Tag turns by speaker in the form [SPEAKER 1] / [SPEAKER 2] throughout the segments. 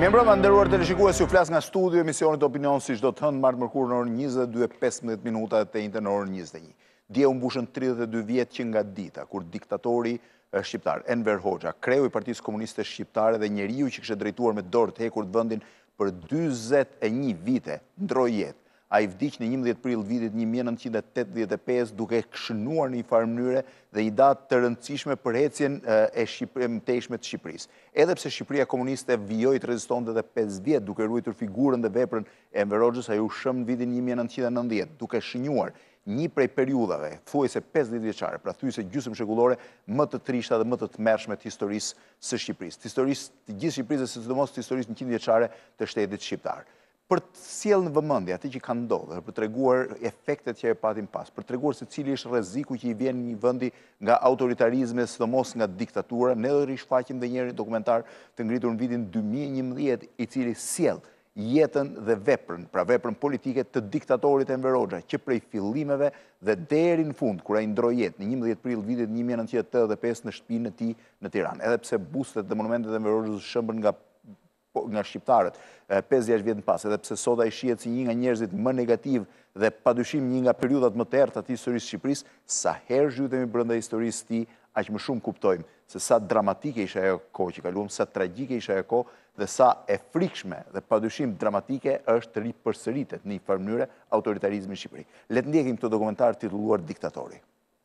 [SPEAKER 1] Mirëmbrëma, nderuar teleshikues, ju flas nga studio emisionit Opinion si çdo të hënë martë mërkurë në orën 22:15 të njëjtën në orën 21. Dje u mbushën 32 vjet që nga dita kur diktatori shqiptar Enver Hoxha, kreu i Partisë Komuniste Shqiptare dhe njeriu që kishte drejtuar me dorë të hekur vendin për 41 vite, ndroi jetë. Ai vdiq në 11 prill vitit 1985 duke shënuar në një farë mënyre dhe i datë të rëndësishme për ecjen e mëtejshme të Shqipërisë. Edhe pse Shqipëria komuniste vijoi të rezistonte edhe 5 vjet duke ruajtur figurën dhe veprën e Enver Hoxhës, ai u shëm në vitin 1990 duke shënjuar një prej periudhave, thuajse 50 vjeçare, pra thyese gjysmë shekullore, më të trishta dhe më të tmerrshme të historisë së Shqipërisë, të historisë të gjithë Shqipërisë, sidomos të historisë 100 vjeçare të shtetit shqiptar. Për të sjellë në vëmendje atë që ka ndodhur, për treguar efektet që e patim pas, për treguar se cili është rreziku që i vjen një vendi nga autoritarizmi, sidomos nga diktatura, ne do rishfaqim edhe një herë dokumentar të ngritur në vitin 2011, i cili sjell jetën dhe veprën, pra veprën politike të diktatorit Enver Hoxha, që prej fillimeve dhe deri në fund, kur ai ndroi jetë në 11 prill vitit 1985 në shtëpinë e tij në Tiranë. Edhe pse bustet dhe monumentet e Enver Hoxhës shëmbën nga shqiptarët 5-6 vjet më pas, edhe pse sot ai shihet si një nga njerëzit më negativ dhe padyshim një nga periudhat më të errta të historisë së Shqipërisë, sa herë zhytemi brenda historisë së tij, aq më shumë kuptojmë se sa dramatike ishte ajo kohë që kaluam, sa tragjike ishte ajo kohë dhe sa e frikshme dhe padyshim dramatike është të ripërsëritet në një farë mënyre autoritarizmi në Shqipëri. Le të ndjekim këtë dokumentar titulluar Diktatori.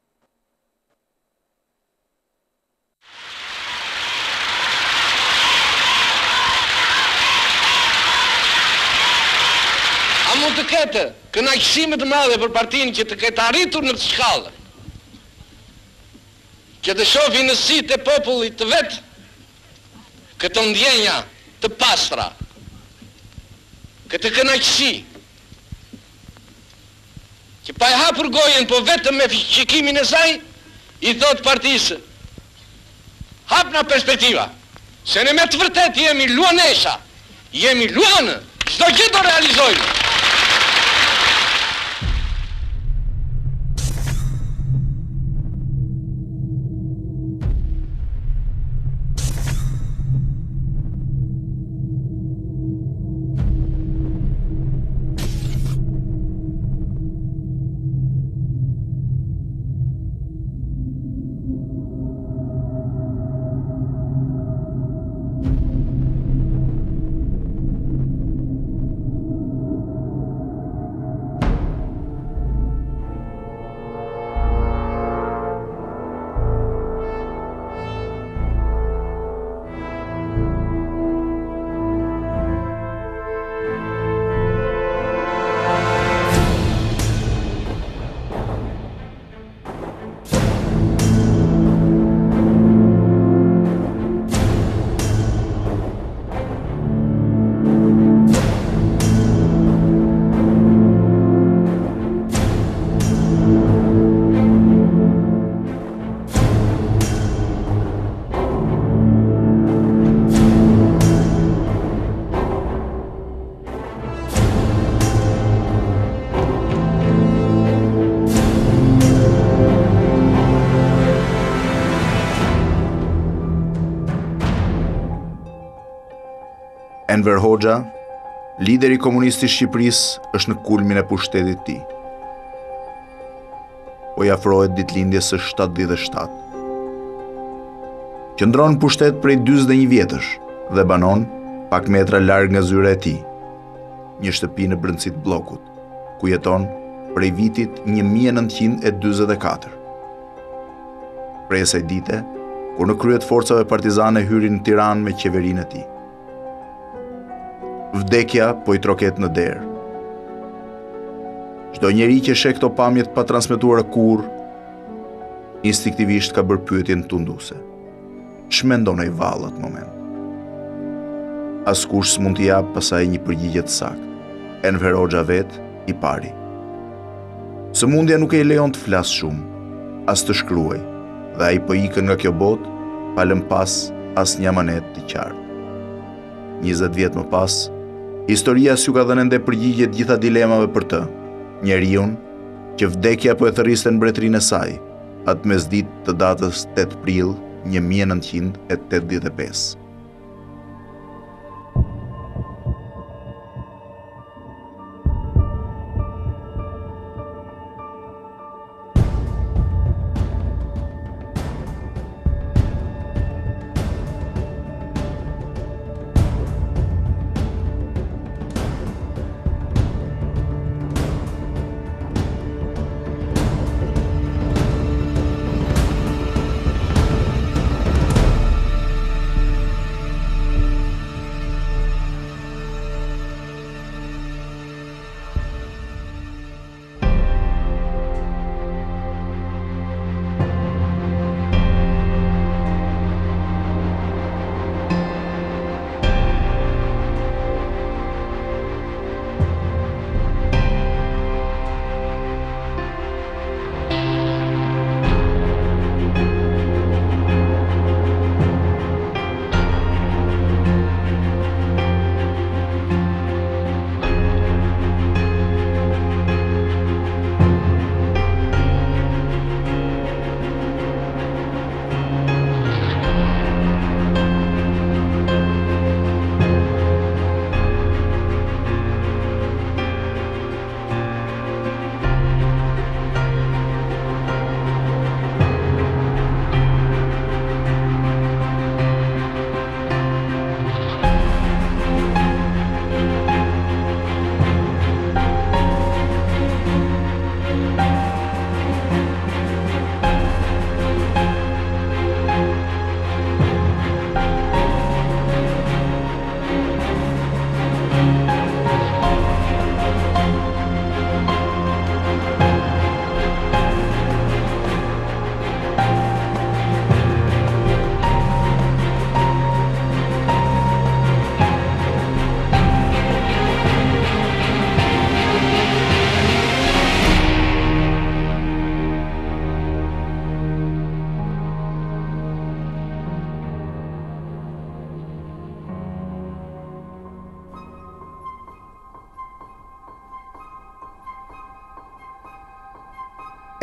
[SPEAKER 2] A mund të ketë kënaqësime të madhe për partinë që të ketë arritur në këtë shkallë, që të shohin në sytë e popullit të vet këtë ndjenja të pastra, këtë kënaqësi, që pa e hapur gojen, po vetëm me shikimin e saj, i thot partisë, hap na perspektiva, se ne me të vërtet jemi luanesha, jemi luanë, çdo gjë do realizojmë.
[SPEAKER 1] Enver Hoxha, lideri komunist i Shqipërisë, është në kulmin e pushtetit të tij. Po i afrohet ditëlindjes së 77. Qëndron në pushtet prej 41 vjetësh dhe banon pak metra larg nga zyra e tij, një shtëpi në brendësi të bllokut, ku jeton prej vitit 1944. Prej asaj dite, kur në krye të forcave partizane hyri në Tiranë me qeverinë e tij. Vdekja po i troket në derë. Çdo njeri që sheh këto pamjet pa transmetuara kurrë, instinktivisht ka bërë pyetjen tunduese. Ç'mendon ai vallë atë moment? Askush s'mund t'i jap pasaj një përgjigje të saktë. Enver Hoxha vet i pari. Sëmundja nuk e lejon të flasë shumë, as të shkruaj, dhe ai po ikën nga kjo botë pa lënë pas asnjë amanet të qartë. 20 vjet më pas, historia s'ju ka dhënë ende përgjigje të gjitha dilemave për të, njeriu që vdekja po e thërriste në mbretërinë e saj, atë mesditë të datës 8 prill 1985.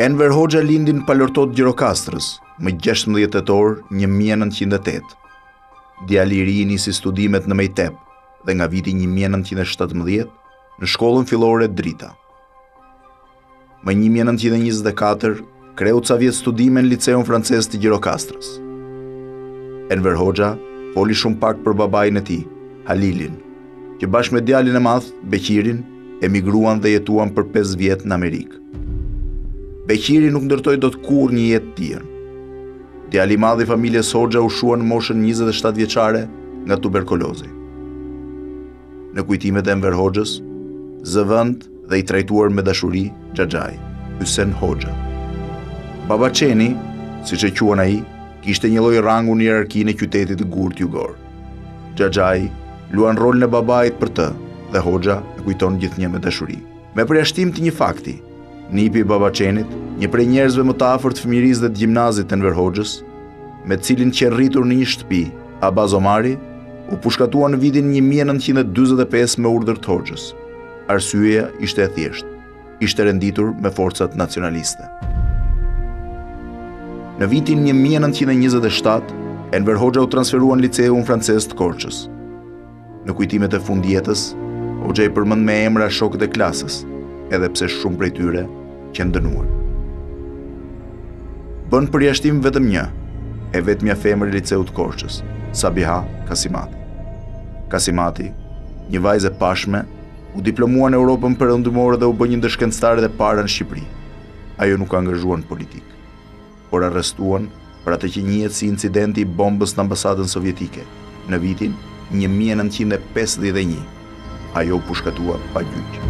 [SPEAKER 1] Enver Hoxha lindi në Palortot Gjirokastrës, më 16 tetor 1908. Djali i ri nisi studimet në Mejtep dhe nga viti 1917 në shkollën fillore Drita. Më 1924 kreu ca vjet studime në Liceun Francez të Gjirokastrës. Enver Hoxha foli shumë pak për babain e tij, Halilin, që bashkë me djalin e madh, Beqirin, emigruan dhe jetuan për 5 vjet në Amerikë. Beqiri nuk ndërtoi dot kurrë një jetë tjetër. Djali i madh i familjes Hoxha u shua në moshën 27 vjeçare nga tuberkulozi. Në kujtimet e Enver Hoxhës, zëvend dhe i trajtuar me dashuri Xhaxhai, Hysén Hoxha. Baba Çeni, siç e quan ai, kishte një lloj rangu në hierarkinë e qytetit të Gurt Jugor. Xhaxhai luan rolin e babait për të dhe Hoxha e kujton gjithnjë me dashuri. Me përjashtim të një fakti, nipi i Baba Çenit, një prej njerëzve më të afërt fëmijërisë dhe të gjimnazit të Enver Hoxhës, me cilin që rritur në një shtëpi, Abaz Omari, u pushkatua në vitin 1945 me urdhër të Hoxhës. Arsyeja ishte e thjeshtë, ishte renditur me forcat nacionaliste. Në vitin 1927, Enver Hoxha u transferua në Liceun Francez të Korçës. Në kujtimet e fundjetës, Hoxha i përmend me emra shokët e klasës, edhe pse shumë prej tyre qenë dënuar. Bën përjashtim vetëm një, e vetmja femër e Liceut të Korçës, Sabiha Kasimati. Kasimati, një vajzë e pashme, u diplomua në Europën Perëndimore dhe u bë një ndër shkencëtarët e parë në Shqipëri. Ajo nuk angazhuan në politikë, por arrestuan për atë që njihet si incidenti i bombës në ambasadën sovjetike në vitin 1951. Ajo u pushkatua pa gjyq.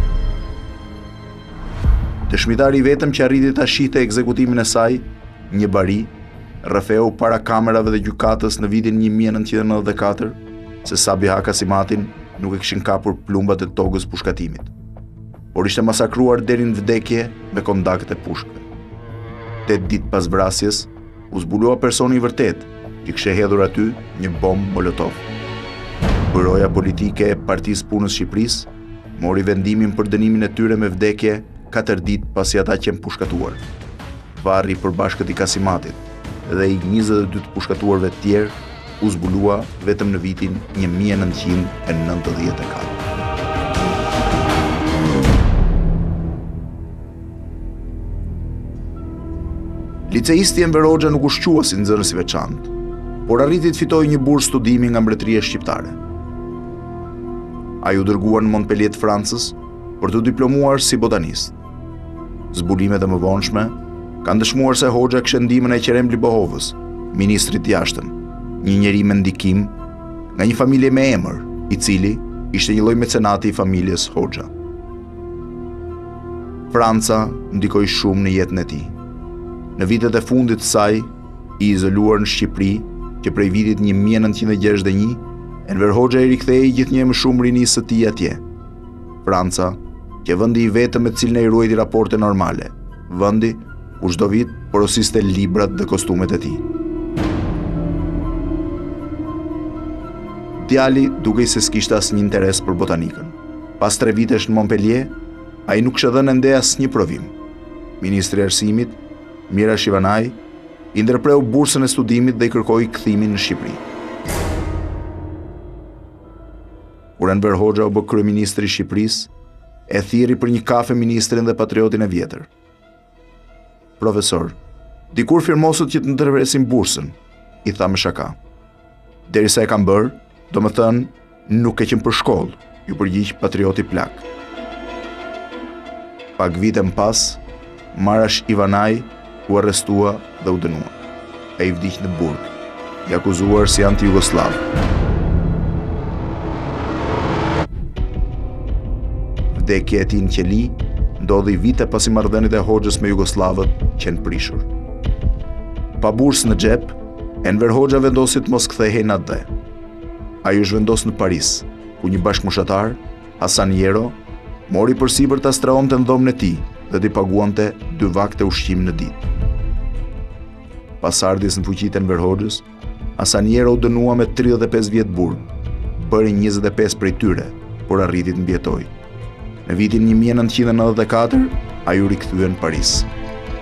[SPEAKER 1] Dëshmitari i vetëm që arriti ta shihte ekzekutimin e saj, një bari, rrëfeu para kamerave dhe gjykatës në vitin 1994, se Sabiha Kasimatin nuk e kishin kapur plumbat e togës pushkatimit, por ishte masakruar deri në vdekje me kondakët e pushkëve. 8 ditë pas vrasjes, u zbulua personi i vërtet që kishte hedhur aty një bombë molotov. Byroja politike e Partisë Punës Shqipërisë mori vendimin për dënimin e tyre me vdekje 4 ditë pasi ata qenë pushkatuar. Varri i përbashkët i Kasimatit dhe i 22 pushkatuarve të tjerë u zbulua vetëm në vitin 1994. Liceisti Enver Hoxha nuk u shqua si nxënës i veçantë, por arriti të fitojë një bursë studimi nga mbretëria shqiptare. Ai u dërgua në Montpellier të Francës për të diplomuar si botanist. Zbulimet e mëvonshme kanë dëshmuar se Hoxha kishte ndihmën e Qerem Libohovës, ministrit të jashtëm, një njeri me ndikim nga një familje me emër, i cili ishte një lloj mecenati i familjes Hoxha. Franca ndikoi shumë në jetën e tij. Në vitet e fundit të saj, i izoluar në Shqipëri, që prej vitit 1961, Enver Hoxha i rikthei gjithnjë më shumë rinisë së tij atje. Franca, që vendi i vetëm me të cilin ai ruajti raporte normale, vendi ku çdo vit porosiste librat dhe kostumet e tij. Djali dukej se s'kishte asnjë interes për botanikën. Pas 3 vitesh në Montpellier, ai nuk kishte dhënë ende asnjë provim. Ministri i Arsimit, Mira Shivanaj, i ndërpreu bursën e studimit dhe i kërkoi kthimin në Shqipëri. Kur Enver Hoxha u bë kryeministri i Shqipërisë, e thirri për një kafe ministrin dhe patriotin e vjetër. Profesor, dikur firmosët që të ndërpresin bursën, i tha me shaka. Derisa e kam bërë, do më thënë, nuk e qenë për shkollë, ju përgjigj patrioti plak. Pak vite më pas, Marash Ivanaj u arrestua dhe u dënua. Ai vdiq në burg, i akuzuar si anti-jugoslav. Vdekja e tij në qeli ndodhi vite pasi marrëdhëniet e Hoxhës me jugoslavët qenë prishur. Pa bursë në xhep, Enver Hoxha vendosi të mos kthehej në atë. Ai u zhvendos në Paris, ku një bashkëmoshatar, Hasan Jero, mori përsipër ta strehonte në dhomën e tij dhe t'i paguante 2 vakte ushqim në ditë. Pas ardhjes në fuqitë e Enver Hoxhës, Hasan Jero u dënua me 35 vjet burg. Bëri 25 prej tyre, por arriti të mbijetojë. Në vitin 1994, ai u rikthye në Paris.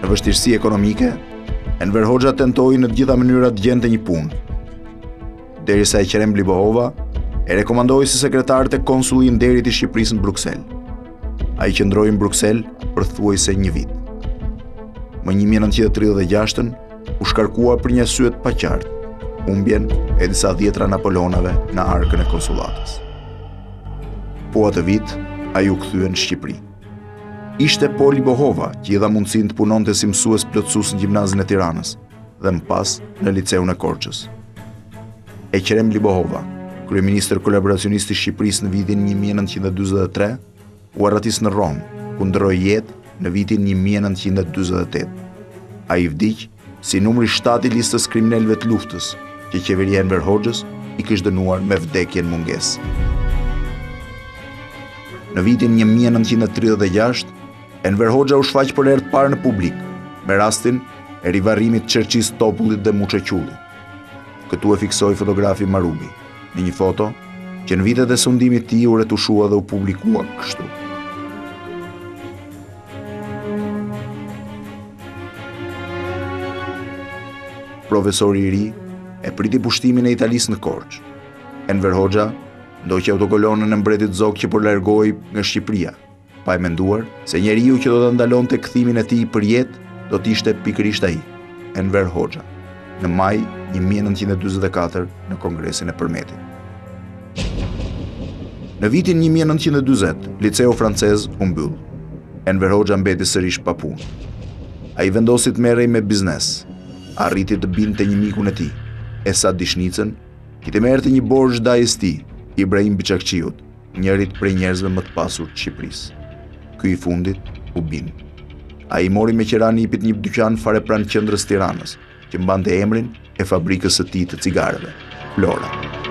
[SPEAKER 1] në vështirësi ekonomike, Enver Hoxha tentoi në të gjitha mënyrat të gjente një punë. Derisa Ekrem Libohova e rekomandoi si sekretar të konsulli i nderit i Shqipërisë në Bruksel. Ai qëndroi në Bruksel për thuajse një vit. Më 1936 u shkarkua për një arsye të paqartë, humbjen e disa dhjetra Napoleonave në arkën e konsullatës. Po atë vit, ai u kthye në Shqipëri. Ishte po Libohova që i dha mundësinë të punonte si mësues plotësues në Gjimnazin e Tiranës dhe më pas në Liceun e Korçës. Ekrem Libohova, kryeministër kolaboracionist i Shqipërisë në vitin 1943, u arratis në Rom, ku ndroi jetë në vitin 1948. Ai vdiq si numri 7 i listës kriminalëve të luftës, që qeveria Enver Hoxhës i kishte dënuar me vdekjen mungesë. Në vitin 1936, Enver Hoxha u shfaq për herë të parë në publik, me rastin e rivarrimit të Çerçisë Topullit dhe Muçequllit. Këtu e fiksoi fotografi Marubi, në një foto që në vitet e sundimit të tij u retushua dhe u publikua kështu. Profesori i ri e priti pushtimin e Italisë në Korçë. Enver Hoxha ndoqi autokolonën e mbretit Zog që po largohej nga Shqipëria, pa e menduar se njeriu që do ta ndalonte kthimin e tij për jetë do të ishte pikërisht ai, Enver Hoxha, në maj 1944 në Kongresin e Përmetit. Në vitin 1940, Liceu francez u mbyll. Enver Hoxha mbeti sërish pa punë. Ai vendosi të merrej me biznes. Arriti të binte një mikun e tij, Esad Dishnicën, që të merrte një borxh dajës tij, Ibrahim Biçakçiut, njërit prej njerëzve më të pasur të Shqipërisë. Ky i fundit u bin. Ai mori me qira nipit një dyqan fare pranë qendrës Tiranës, që mbante emrin e fabrikës së tij të cigareve, Flora.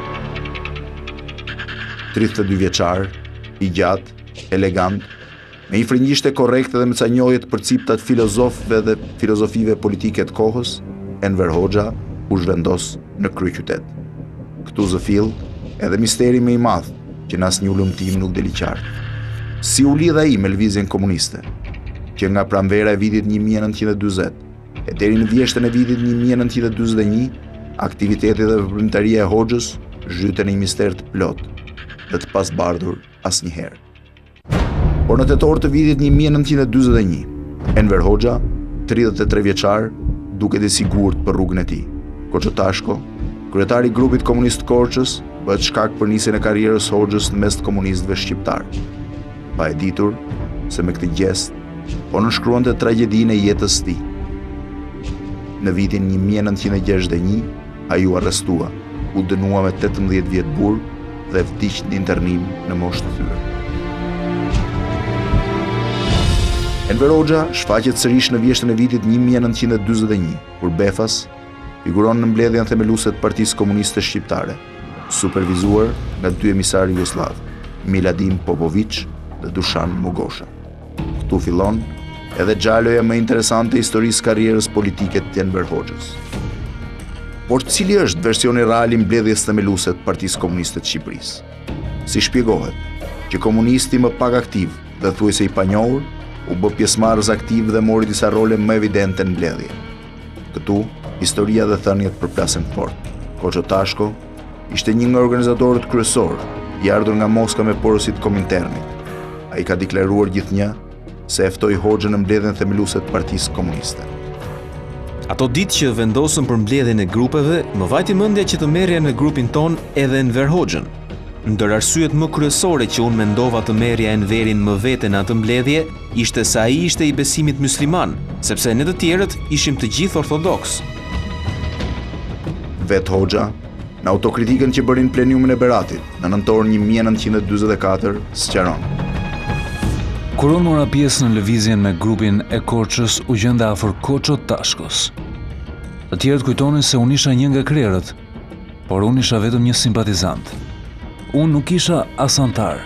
[SPEAKER 1] 32 vjeçar, i gjatë, elegant, me një frëngjishte korrekte dhe me ca njohje të përcipta të filozofëve dhe filozofive politike të kohës, Enver Hoxha u zhvendos në kryeqytet. Këtu zëfill edhe misteri më i madh që në asnjë ulëmtim nuk deli qartë. Si u lidh ai me lëvizjen komuniste, që nga pranvera e vitit 1940 e deri në vjeshtën e vitit 1941, aktiviteti dhe veprimtaria e Hoxhës zhyten në një mister të plot dhe të pasbardhur asnjëherë. Por në tetor të vitit 1941, Enver Hoxha, 33 vjeçar, duket i sigurt për rrugën e tij. Koço Tashko, kryetari i grupit komunist të Korçës, bëhet shkak për nisjen e karrierës Hoxhës në mes të komunistëve shqiptar. Pa e ditur se me këtë gest po nënshkruante tragjedinë e jetës së tij. Në vitin 1961, ai u arrestua, u dënua me 18 vjet burg dhe vdiq në internim në moshë të thyrë. Enver Hoxha shfaqet sërish në vjeshtën e vitit 1941, kur Befas figuron në mbledhjen themeluese të Partisë Komuniste Shqiptare, supervizuar nga dy emisarë jugosllav, Miladin Popović dhe Dušan Mogosha. Këtu fillon edhe xhaloja më interesante e historisë karrierës politike të Enver Hoxhës. Por cili është versioni real i mbledhjes themeluese të Partisë Komuniste të Shqipërisë? Si shpjegohet që komunisti më pak aktiv dhe thuajse i panjohur u bë pjesëmarrës aktiv dhe mori disa role më evidente në mbledhje. Këtu, historia dhe thënjet përplasen fort. Koço Tashko ishte një nga organizatorët kryesor, i ardhur nga Moska me porosit Kominternit. Ai ka deklaruar gjithnjë se e ftoi Hoxhën në mbledhjen themeluese të Partisë Komuniste.
[SPEAKER 3] Ato ditë që vendosën për mbledhjen e grupeve, më vajti mendja që të merrja në grupin ton edhe Enver Hoxhën. Ndër arsyet më kryesore që unë mendova të merrja Enverin më vete në atë mbledhje, ishte se ai ishte i besimit musliman, sepse ne të tjerët ishim të gjithë ortodoks.
[SPEAKER 1] Vet Hoxha, në autokritikën që bëri në pleniumin e Beratit, në nëntor 1944, sqaron.
[SPEAKER 4] Kur unë mora pjesë në lëvizjen me grupin e Korçës, u gjenda afër Koço Tashkos. Të tjerët kujtonin se unë isha një nga krerët, por unë isha vetëm një simpatizant. Unë nuk isha as antar.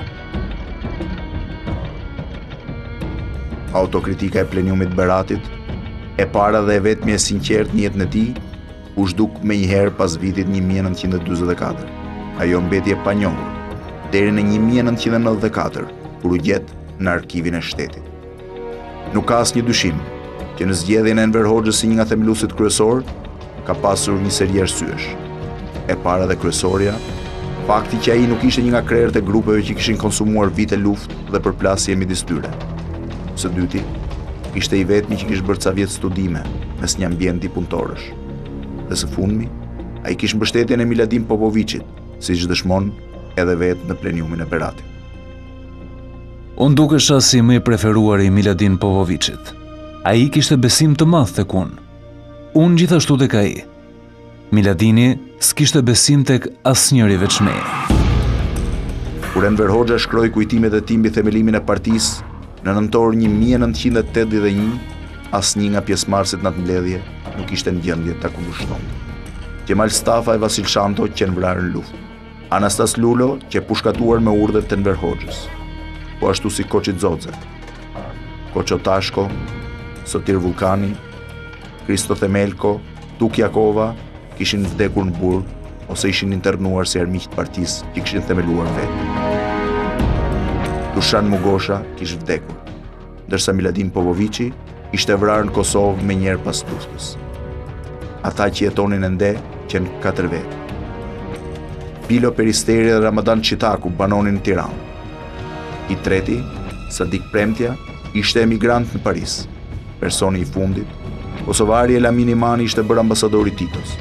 [SPEAKER 1] Autokritika e pleniumit Beratit, e para dhe e vetmi e sinqert në jetën e tij, u zhduk menjëherë pas vitit 1944. Ajo mbeti e panjohur deri në 1994, kur u gjet në arkivin e shtetit. Nuk ka asnjë dyshim që në zgjedhjen e Enver Hoxhës si një nga themeluesit kryesor, ka pasur një seri arsyesh. E para dhe kryesorja, fakti që ai nuk ishte një nga krerët e grupeve që kishin konsumuar vite luftë dhe përplasje midis tyre. Së dyti, ishte i vetmi që kishte bërë ca vjet studime mes një ambienti punëtorësh. Dhe së fundmi, ai kishte mbështetjen e Miladin Popovićit, siç dëshmon edhe vetë në pleniumin e Beratit.
[SPEAKER 4] Unë dukesha si më i preferuar i Miladin Popovićit. Ai kishte besim të madh tek unë. Unë gjithashtu tek ai. Miladini s'kishte besim tek asnjëri veç meje.
[SPEAKER 1] Kur Enver Hoxha shkroi kujtimet e tij mbi themelimin e partisë në nëntor 1981, asnjë nga pjesëmarrësit në atë mbledhje nuk ishte në gjendje ta kundërshtonte. Kemal Stafa e Vasil Shanto që në vrarë në luftë. Anastas Lulo që pushkatuar me urdhët të Enver Hoxhës. Po ashtu si Koçi Xoxe, Koço Tashko, Sotir Vulkani, Kristo Themelko, Tuk Jakova kishin vdekur në burg ose ishin internuar si armiq të partisë që kishin themeluar vetë. Dushan Mugosha kishte vdekur, ndërsa Miladin Popovići ishte vrarë në Kosovë me njerë pas luftës. Ata që jetonin ende qenë 4 vetë. Pilo Peristeri dhe Ramadan Qitaku banonin në Tiranë. I treti, Sadik Premtja, ishte emigrant në Paris. Personi i fundit, kosovari Elamin Imani ishte bërë ambasadori Titos.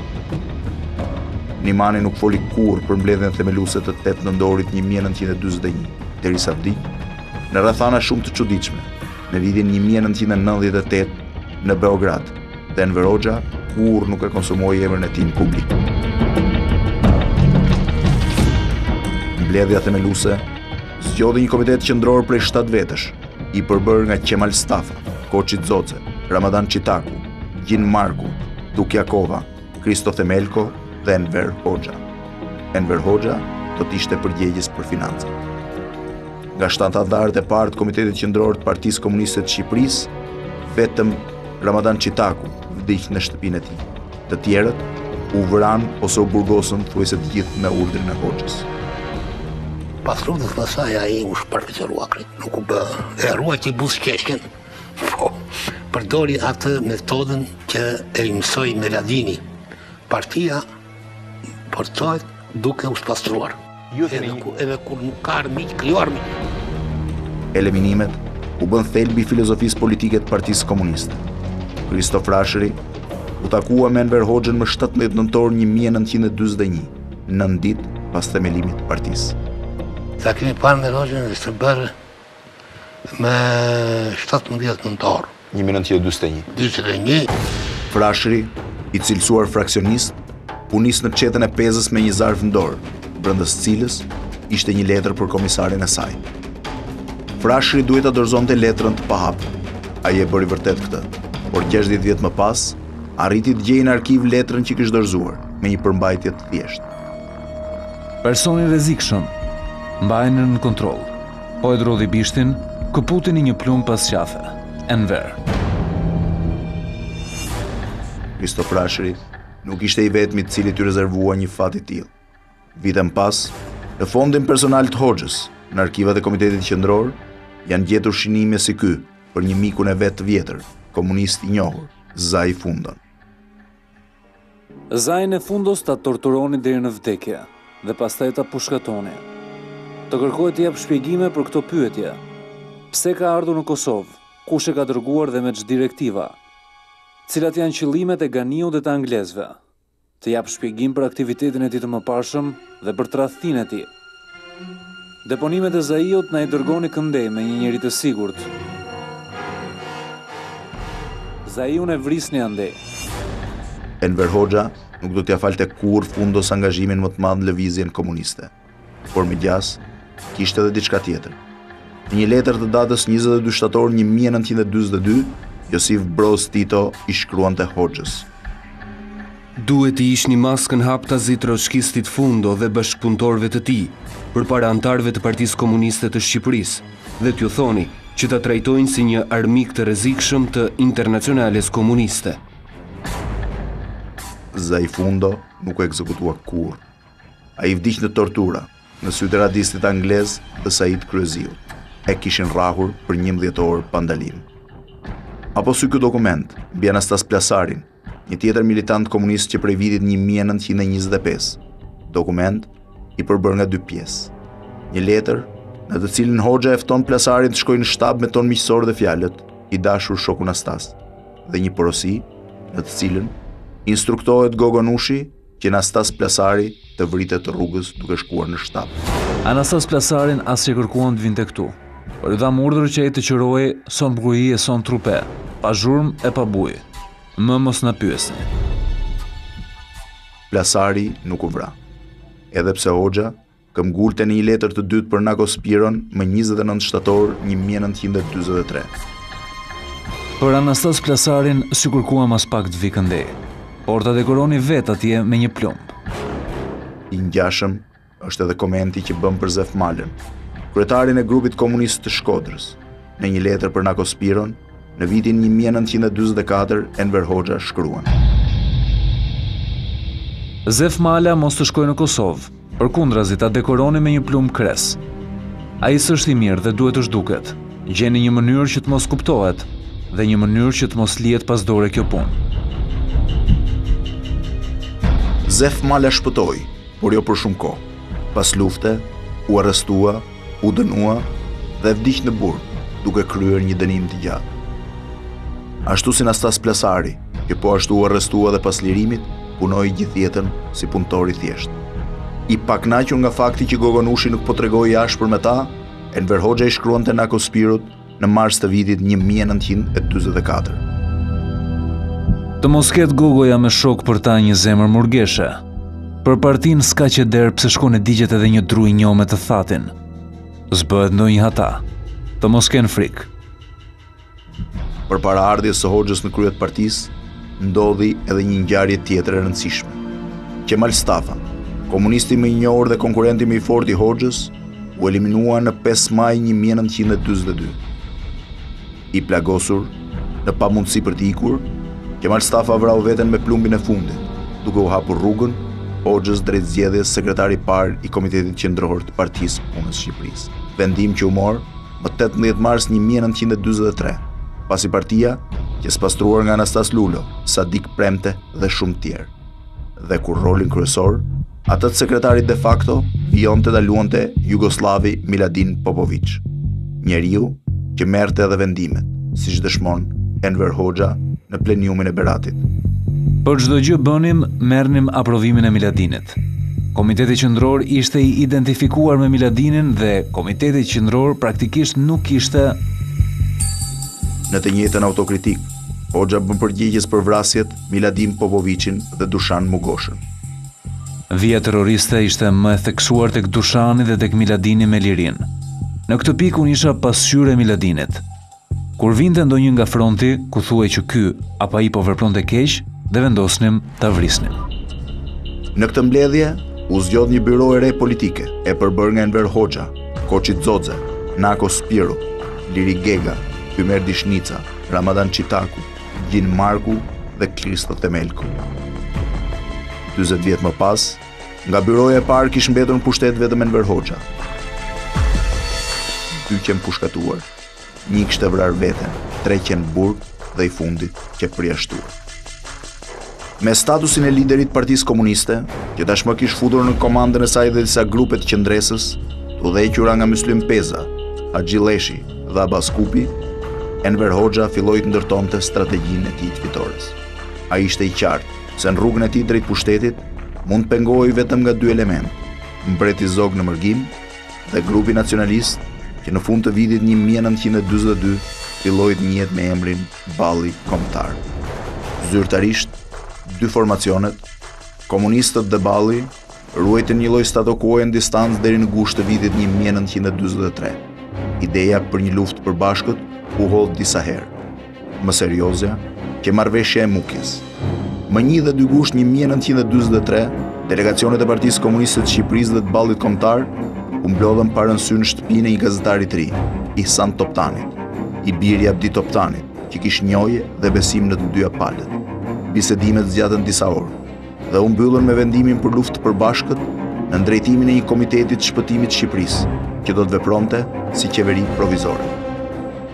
[SPEAKER 1] Imani nuk foli kurrë për mbledhjen themeluese të 8 nëntorit 1941, derisa vdiq në rrethana shumë të çuditshme në vitin 1998 në Beograd, dhe Enver Hoxha kurrë nuk e konsumoi emrin e tij në publik. Mbledhja themeluese zgjodhi një komitet qendror prej 7 vetësh, i përbërë nga Kemal Stafa, Koçi Xoxe, Ramadan Qitaku, Gjin Marku, Tuk Jakova, Kristo Themelko dhe Enver Hoxha. Enver Hoxha do të ishte përgjegjës për financat. Nga shtantatarët e parë të Komitetit Qendror të Partisë Komuniste të Shqipërisë, vetëm Ramadan Qitaku vdiq në shtëpinë e tij. Të tjerët u vranë ose u burgosën thuajse të gjithë me urdhrin e Hoxhës.
[SPEAKER 5] Pas luftës pasaj ai u shpërfaqërua krejt, nuk u bë, e ruajti buzëqeshjen. Po, përdori atë metodën që e mësoi Miladini. Partia portohet duke u spastruar. Edhe kur nuk ka armiq, krijo armiq.
[SPEAKER 1] Eliminimet u bën thelbi i filozofisë politike të Partisë Komuniste. Kristof Rashëri u takua me Enver Hoxhën më 17 nëntor 1941, 9 ditë pas themelimit të partisë.
[SPEAKER 5] Ta kemi parë me Hoxhën ishte bërë me 17 nëntor.
[SPEAKER 1] 1941. Frashëri, i cilësuar fraksionist, u nis në qetën e Pezës me një zarf në dorë, brendës cilës ishte një letër për komisarin e saj. Frashëri duhet ta dorëzonte letrën të pahapur. Ai e bëri vërtet këtë, por 60 vjet më pas arriti të gjejë në arkiv letrën që kishte dorëzuar me një përmbajtje të thjeshtë.
[SPEAKER 4] Personi rrezikshëm, mbajnë në kontroll, po e drodhi bishtin, këputi një plumb pas qafe. Enver.
[SPEAKER 1] Kristof Rashëri nuk ishte i vetmi i cili t'i rezervua një fat i tillë. Vite më pas, në fondin personal të Hoxhës, në arkivat e Komitetit Qendror, janë gjetur shënime si ky për një mikun e vet të vjetër, komunist i njohur, Zai Fundon.
[SPEAKER 4] Zain e Fundos ta torturoni deri në vdekje dhe pastaj ta pushkatoni. Të kërkohet të jap shpjegime për këto pyetje. Pse ka ardhur në Kosovë? Kush e ka dërguar dhe me ç'është direktiva? Cilat janë qëllimet e Ganiut dhe të anglezëve? Të jap shpjegim për aktivitetin e tij të mëparshëm dhe për tradhtinë e tij. Deponimet e Zaiut na i dërgoni këndej me një njerëz të sigurt. Zaiun e vrisni andej.
[SPEAKER 1] Enver Hoxha nuk do t'ia falte kurrë Fundos angazhimin më të madh në lëvizjen komuniste. Por megjithas, kishte edhe diçka tjetër. Në një letër të datës 22 shtator 1942, Josif Broz Tito i shkruante Hoxhës:
[SPEAKER 6] Duhet i ishni maskën haptazi trotskistit Fundo dhe bashkëpunëtorëve të tij, përpara antarëve të Partisë Komuniste të Shqipërisë, dhe t'ju thoni që ta trajtojnë si një armik të rrezikshëm të Internacionales Komuniste.
[SPEAKER 1] Zai Fundo nuk u ekzekutua kurrë. Ai vdiq në tortura në sytë radistit anglez dhe Said Kryeziut. E kishin rrahur për 11 orë pa ndalim. Apo sy ky dokument, mbi Anastas Plasarin, një tjetër militant komunist që prej vitit 1925. Dokument i përbër nga 2 pjesë. Një letër në të cilin Hoxha e fton Plasarin të shkojnë në shtab me ton miqësor dhe fjalët i dashur shoku Anastas, dhe një porosi në të cilën instruktohet Gogo Nushi që Anastas Plasari të vritet të rrugës duke shkuar në shtab.
[SPEAKER 4] Anastas Plasarin as që kërkuan të vinte këtu, por i dham urdhër që ai të qëroi son bruji e son trupe, pa zhurmë e pa bujë. Më mos na pyesni.
[SPEAKER 1] Plasari nuk u vra, edhe pse Hoxha këmbgulte në një letër të dytë për Nako Spiron më 29 shtator 1943.
[SPEAKER 4] Për Anastas Plasarin sy kërkua mas pak të vikëndej, por ta dekoroni vet atje me një plumb.
[SPEAKER 1] I ngjashëm është edhe komenti që bën për Zef Malën, kryetarin e grupit komunist të Shkodrës, në një letër për Nako Spiron në vitin 1944 Enver Hoxha shkruan:
[SPEAKER 4] Zef Mala mos të shkoj në Kosovë, përkundrazi ta dekoroni me një plumb kres. Ai s'është i mirë dhe duhet të zhduket. Gjeni një mënyrë që të mos kuptohet dhe një mënyrë që të mos lihet pas dore kjo punë.
[SPEAKER 1] Zef Mala shpëtoi, por jo për shumë kohë. Pas lufte, u arrestua, u dënua dhe vdiq në burg, duke kryer një dënim të gjatë. Ashtu si Anastas Plasari, që po ashtu u arrestua dhe pas lirimit, punoi gjithë jetën si punëtor i thjeshtë. I paknaqur nga fakti që Gogo Nushi nuk po tregoi ashpër me ta, Enver Hoxha i shkruante Nako Spirut në mars të vitit 1944.
[SPEAKER 4] Të mos ketë Gogoja me shok për ta një zemër murgeshe. Për partinë s'ka që derë pse shkon e digjet edhe një dru i njoh me të thatin. S'bëhet ndonjë hata. Të mos kenë frikë.
[SPEAKER 1] Përpara ardhjes së Hoxhës në krye të partisë, ndodhi edhe një ngjarje tjetër e rëndësishme. Kemal Stafa, komunisti më i njohur dhe konkurrenti më i fortë i Hoxhës, u eliminua në 5 maj 1942. I plagosur në pamundësi për të ikur, Kemal Stafa vrau veten me plumbin e fundit, duke u hapur rrugën Hoxhës drejt zgjedhjes sekretari i parë i Komitetit Qendror të Partisë Punës Shqipërisë. Vendim që u mor më 18 mars 1943, pasi partia që spastruar nga Anastas Lulo, Sadik Premte dhe shumë tjerë. Dhe kur rolin kryesor, atë të sekretarit de facto vijonte ta luante Jugoslavi Miladin Popović, njeriu që merrte edhe vendimet, siç dëshmon Enver Hoxha në pleniumin e Beratit.
[SPEAKER 4] Për çdo gjë bënim, merrnim aprovimin e Miladinit. Komiteti Qendror ishte i identifikuar me Miladinin dhe Komiteti Qendror praktikisht nuk kishte.
[SPEAKER 1] Në të njëjtën autokritik, Hoxha bën përgjegjës për vrasjet Miladin Popovićin dhe Dushan Mugoshën.
[SPEAKER 4] Vija terroriste ishte më e theksuar tek Dushani dhe tek Miladini me lirin. Në këtë pikë unë isha pasqyrë e Miladinit. Kur vinte ndonjë nga fronti, ku thuaj që ky apo ai po vepronte keq, dhe vendosnim ta vrisnim.
[SPEAKER 1] Në këtë mbledhje, u zgjodh një byro e re politike, e përbërë nga Enver Hoxha, Koçi Xhoxhe, Nako Spiru, Liri Gega, Ymer Dishnica, Ramadan Çitaku, Gjin Marku dhe Kristo Temelko. 40 vjet më pas, nga byroja e parë kishte mbetur në pushtet vetëm Enver Hoxha. 2 qenë pushkatuar, 1 kishte vrarë veten, 3 qenë burg dhe i fundit që përjashtuar. Me statusin e liderit Partisë Komuniste, që tashmë kishte futur në komandën e saj dhe disa grupe të qendresës, të udhëhequra nga Myslim Peza, Haxhi Lleshi dhe Abbas Kupi, Enver Hoxha filloi të ndërtonte strategjinë e tij të fitores. Ai ishte i qartë se në rrugën e tij drejt pushtetit mund të pengohej vetëm nga 2 elementë: mbreti Zog në Mërgim dhe grupi nacionalist që në fund të vitit 1942 filloi të njihet me emrin Balli Kombëtar. Zyrtarisht, 2 formacionet, komunistët dhe Balli, ruajtën një lloj statu quo në distancë deri në gusht të vitit 1943. Ideja për një luftë përbashkët u hodh disa herë. Më seriozja, që marrëveshja e Mukjes. Më 1 dhe 2 gusht 1943, delegacionet e Partisë Komuniste të Shqipërisë dhe të Ballit Kombëtar u mblodhën para në sy në shtëpinë e një gazetari të ri, Ihsan Toptanit, i biri i Abdi Toptanit, që kishte njohje dhe besim në të dyja palët. Bisedimet zgjatën disa orë dhe u mbyllën me vendimin për luftë përbashkët në drejtimin e një komiteti të shpëtimit të Shqipërisë, që do të vepronte si qeveri provizore.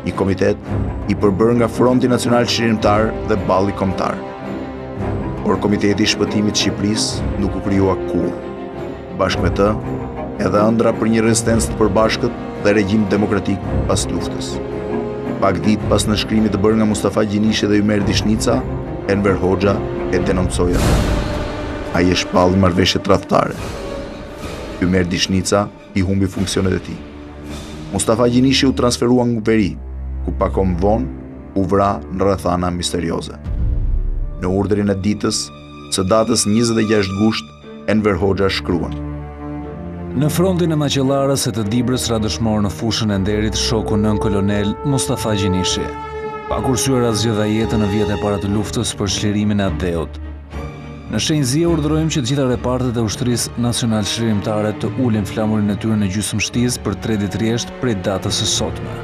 [SPEAKER 1] një komitet i përbërë nga Fronti Nacional Çlirimtar dhe Balli Kombëtar. Por Komiteti i Shpëtimit të Shqipërisë nuk u krijua kurrë. Bashkë me të, edhe ëndra për një rezistencë të përbashkët dhe regjim demokratik pas luftës. Pak ditë pas nënshkrimit të bërë nga Mustafa Gjinishi dhe Ymer Dishnica, Enver Hoxha e denoncoi atë. Ai e shpalli marrëveshje tradhtare. Ymer Dishnica i humbi funksionet e tij. Mustafa Gjinishi u transferua në veri, ku pak më vonë u vra në rrethana misterioze. Në urdhrin e ditës, së datës 26 gusht, Enver Hoxha shkruan:
[SPEAKER 4] Në frontin e Maqellarës e të Dibrës ra dëshmor në fushën e nderit shoku nën kolonel Mustafa Gjinishi. Pa kursyer asgjë jetën në vjet e para të luftës për çlirimin e Adeut. Në shenjëzie urdhërojmë që të gjitha repartet e ushtrisë nacional çlirimtare të ulin flamurin e tyre në gjysmështizë për 3 ditë rresht prej datës së sotme.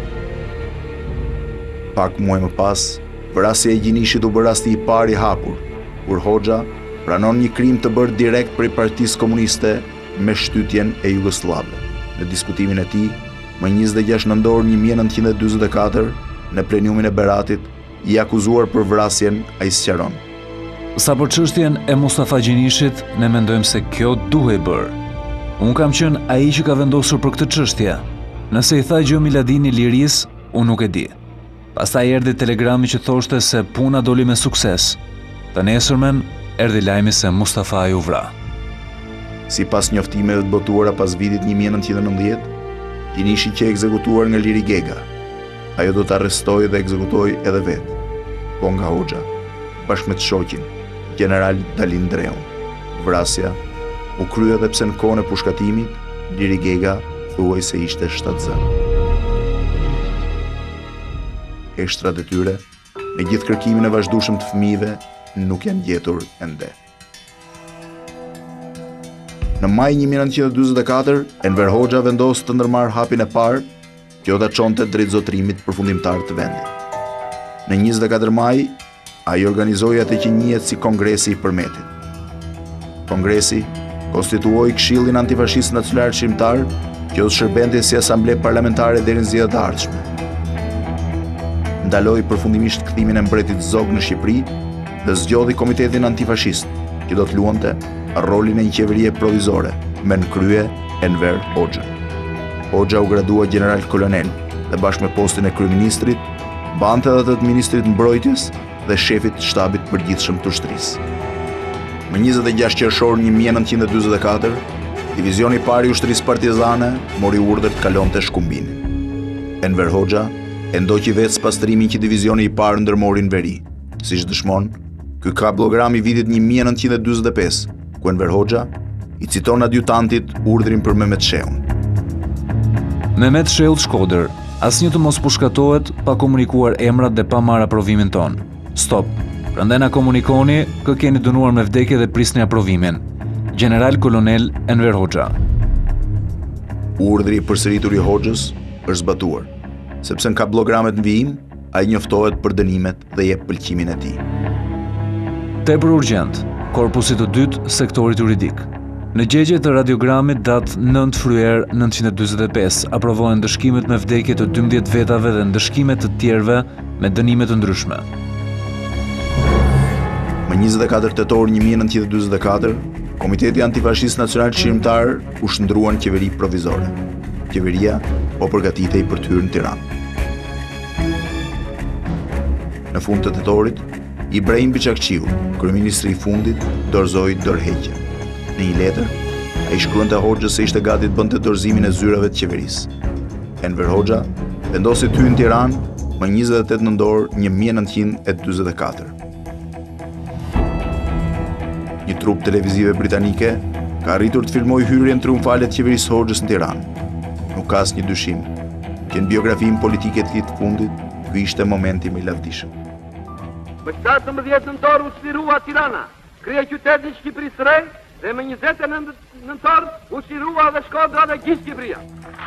[SPEAKER 1] Pak muaj më pas, vrasja e Gjinishit u bë rasti i parë i hapur, kur Hoxha pranon një krim të bërë direkt prej Partisë Komuniste me shtytjen e Jugosllavëve. Në diskutimin e tij, më 26 nëntor 1944, në pleniumin e Beratit, i akuzuar për vrasjen ai sqaron:
[SPEAKER 4] Sa për çështjen e Mustafa Gjinishit, ne mendojmë se kjo duhej bërë. Unë kam qenë ai që ka vendosur për këtë çështje. Nëse i tha gjë Miladini Liris, unë nuk e di. Pastaj erdhi telegrami që thoshte se puna doli me sukses. Të nesërmen erdhi lajmi se Mustafa u vra.
[SPEAKER 1] Sipas njoftimeve të botuara pas vitit 1990, Gjinishi që ekzekutuar nga Liri Gega. Ajo do të arrestojë dhe ekzekutoj edhe vetë, po nga Hoxha, bashkë me të shoqin, General Dalin Dreun. Vrasja u krye edhe pse në kohën e pushkatimit, Liri Gega thuaj se ishte shtatzën. Eshtrat e tyre, me gjithë kërkimin e vazhdueshëm të fëmijëve, nuk janë gjetur ende. Në maj 1944, Enver Hoxha vendos të ndërmarrë hapin e parë që ta çonte drejt zotërimit përfundimtar të vendit. Në 24 maj, ai organizoi atë që njihet si Kongresi i Përmetit. Kongresi konstituoi Këshillin Antifashist Nacional Shqiptar, që do të shërbente si asamblee parlamentare deri në zgjedhjet e ardhshme. Ndaloi përfundimisht kthimin e mbretit Zog në Shqipëri dhe zgjodhi Komitetin Antifashist, që do të luante rolin e një qeverie provizore, me në krye Enver Hoxha. Hoxha u gradua general kolonel dhe bashkë me postin e kryeministrit, bante edhe atë të ministrit mbrojtjes dhe shefit të shtabit përgjithshëm të ushtrisë. Më 26 qershor 1944, divizioni i parë i ushtrisë partizane mori urdhër të kalonte shkumbinin. Enver Hoxha e ndoqi vetë pastrimin që divizioni i parë ndërmori në veri, siç dëshmon ky kablogram i vitit 1945, ku Enver Hoxha i citon adjutantit urdhrin për Mehmet Sheun.
[SPEAKER 4] Mehmet Sheut Shkodër, asnjë të mos pushkatohet pa komunikuar emrat dhe pa marrë aprovimin ton. Stop. Prandaj na komunikoni kë keni dënuar me vdekje dhe prisni aprovimin. General Kolonel Enver Hoxha.
[SPEAKER 1] Urdhri i përsëritur i Hoxhës është zbatuar, sepse në kablogramet në vijim, ai njoftohet për dënimet dhe jep pëlqimin e tij.
[SPEAKER 4] Tepër urgjent, korpusi të dytë, sektorit juridik. Në gjegje të radiogramit datë 9 fryer 1945, aprovohen ndëshkimet me vdekje të 12 vetave dhe ndëshkimet të tjerëve me dënime të ndryshme.
[SPEAKER 1] Më 24 tetor 1944, Komiteti Antifashist Nacional Çlirimtar u shndrua në qeveri provizore. Qeveria po përgatitej për të hyrë në Tiranë. Në fund të tetorit, Ibrahim Biçakçiu, kryeministri i fundit, dorëzoi dorëheqjen. Në një letër, ai shkruante Hoxhës se ishte gati të bënte dorëzimin e zyrave të qeverisë. Enver Hoxha vendosi të hyjë në Tiranë më 28 nëntor 1944. Një trup televizive britanike ka arritur të filmojë hyrjen triumfale të qeverisë Hoxhës në Tiranë. Nuk ka asnjë dyshim që në biografinë politike të tij të fundit, ky ishte momenti më i lavdishëm.
[SPEAKER 2] Më 17 nëntor u çlirua Tirana, kryeqyteti i Shqipërisë së Re, dhe më 29 nëntor u çlirua dhe Shkodra dhe gjithë Shqipëria.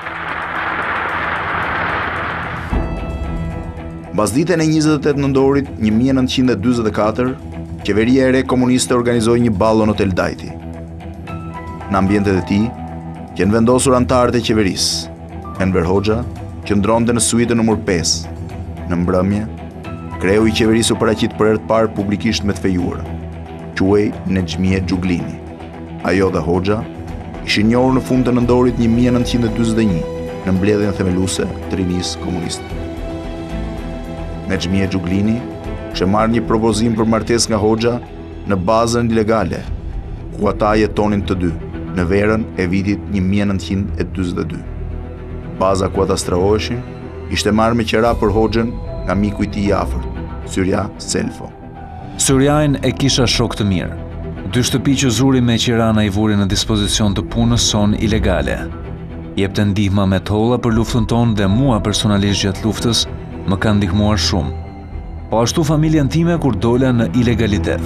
[SPEAKER 1] Mbas ditën e 28 nëntorit 1944, qeveria e re komuniste organizoi një ballë në Hotel Dajti. Në ambientet e tij, që në vendosur antarët e qeverisë, Enver Hoxha, qëndronte në suitën numër 5. Në mbrëmje, kreu i qeverisë u paraqit për herë të parë publikisht me të fejuar, quhej Nexhmie Xhuglini. Ajo dhe Hoxha ishin njohur në fund të nëndorit 1941 në mbledhjen themeluese të rinisë komuniste. Nexhmie Xhuglini kishte marrë një propozim për martesë nga Hoxha në bazën ilegale, ku ata jetonin të dy, në verën e vitit 1942. Baza ku ata strahoheshin ishte marrë me qera për Hoxhën nga miku i tij i afërt, Syrja Selfo.
[SPEAKER 4] Syrjajn e kisha shok të mirë. 2 shtëpi që zuri me qirana i vuri në dispozicion të punës son ilegale. Jepte ndihma me tolla për luftën tonë dhe mua personalisht gjatë luftës më kanë ndihmuar shumë. Po ashtu familjen time kur dola në ilegalitet.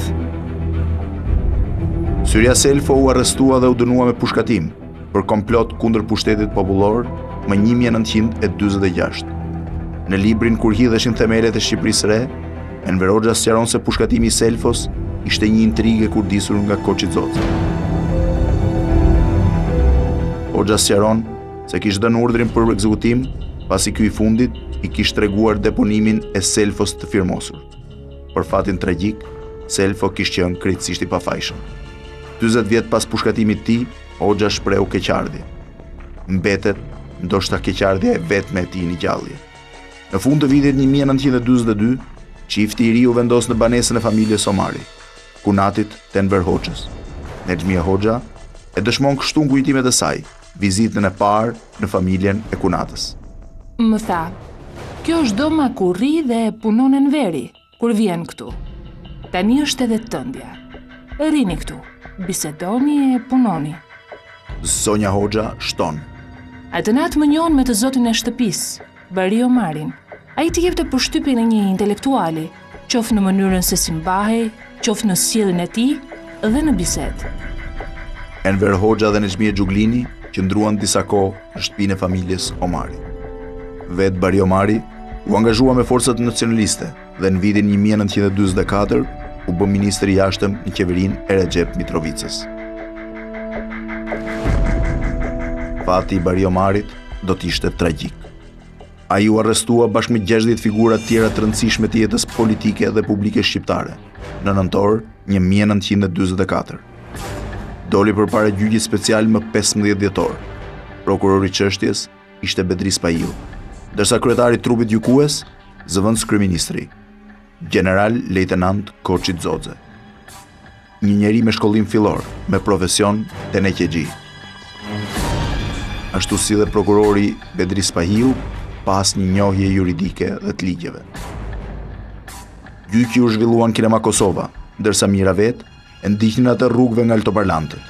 [SPEAKER 1] Syrja Selfo u arrestua dhe u dënua me pushkatim për komplot kundër pushtetit popullor më 1946. Në librin Kur hidheshin themelet e Shqipërisë Re, Enver Hoxha sqaron se pushkatimi i Selfos ishte një intrigë e kurdisur nga Koçi Xoca. Hoxha sqaron se kishte dhënë urdhrin për ekzekutim pasi ky i fundit i kishte treguar deponimin e Selfos të firmosur. Për fatin tragjik, Selfo kishte qenë krejtësisht i pafajshëm. 40 vjet pas pushkatimit të tij, Hoxha shpreu keqardhje. Mbetet ndoshta keqardhja e vetme e tij në gjallje. Në fund të vitit 1942, çifti i ri u vendos në banesën e familjes Omari, kunatit të Enver Hoxhës. Nexhmie Hoxha e dëshmon kështu në kujtimet e saj, vizitën e parë në familjen e kunatës.
[SPEAKER 7] Më tha, kjo është doma ku rri dhe punon Enveri, kur vjen këtu. Tani është edhe tëndja. Rini këtu, bisedoni e punoni.
[SPEAKER 1] Zonja Hoxha shton.
[SPEAKER 7] Atë natë më njohën me të zotin e shtëpisë, Bari Omarin. Ai t'i jepte përshtypjen e një intelektuali, qoftë në mënyrën se si mbahej, qoftë në sjelljen e tij dhe në bisedë.
[SPEAKER 1] Enver Hoxha dhe Nexhmie Xhuglini qëndruan disa kohë në shtëpinë e familjes Omari. Vetë Bari Omari u angazhua me forcat nacionaliste dhe në vitin 1944 u bë ministër i jashtëm në qeverinë e Recep Mitrovicës. Fati i Bari Omarit do t'ishte tragjik. Ai u arrestua bashkë me 60 figura tjera të rëndësishme të jetës politike dhe publike shqiptare në nëntor 1944. Doli përpara gjyqit special më 15 dhjetor. Prokurori i çështjes ishte Bedris Pahiu, ndërsa kryetari i trupit gjykues zëvendës kryeministri, general lejtenant Koçi Xoxe. Një njeri me shkollim fillor, me profesion teneqexhi. Ashtu si dhe prokurori Bedris Pahiu, pas një njohje juridike dhe të ligjeve. Gjyqi u zhvilluan Kinema Kosova, ndërsa mira vetë e ndiqnin atë rrugëve nga altoparlantët.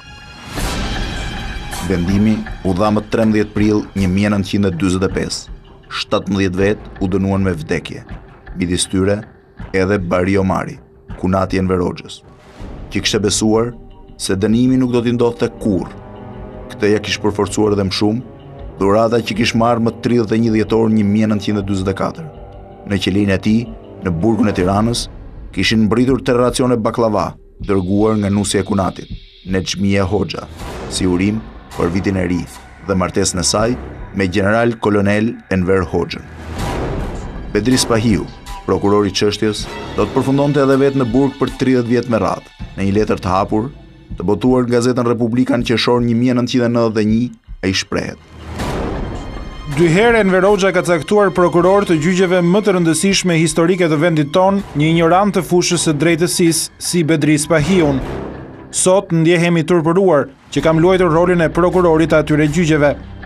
[SPEAKER 1] Vendimi u dha më 13 prill 1945. 17 vetë u dënuan me vdekje, midis tyre edhe Bari Omari, kunati Enver Hoxhës, që kishte besuar se dënimi nuk do t'i ndodhte kurrë. Këtë ja kishte përforcuar edhe më shumë dhurata që kishte marrë më 31 dhjetor 1944. Në qelinë e tij, në burgun e Tiranës, kishin mbritur racione baklava, dërguar nga nusja e kunatit, Nexhmie Hoxha, si urim për vitin e ri dhe martesën e saj me general kolonel Enver Hoxhën. Bedris Pahiu, prokurori i çështjes, do të përfundonte edhe vetë në burg për 30 vjet me radhë, në një letër të hapur, të botuar në gazetën Republika në qershor 1991, ai shprehet.
[SPEAKER 8] 2 herë Enver Hoxha ka caktuar prokuror të gjyqeve më të rëndësishme historike të vendit ton, një ignorant të fushës së drejtësisë si Bedris Pahiun. Sot ndjehemi turpëruar që kam luajtur rolin e prokurorit të atyre gjyqeve.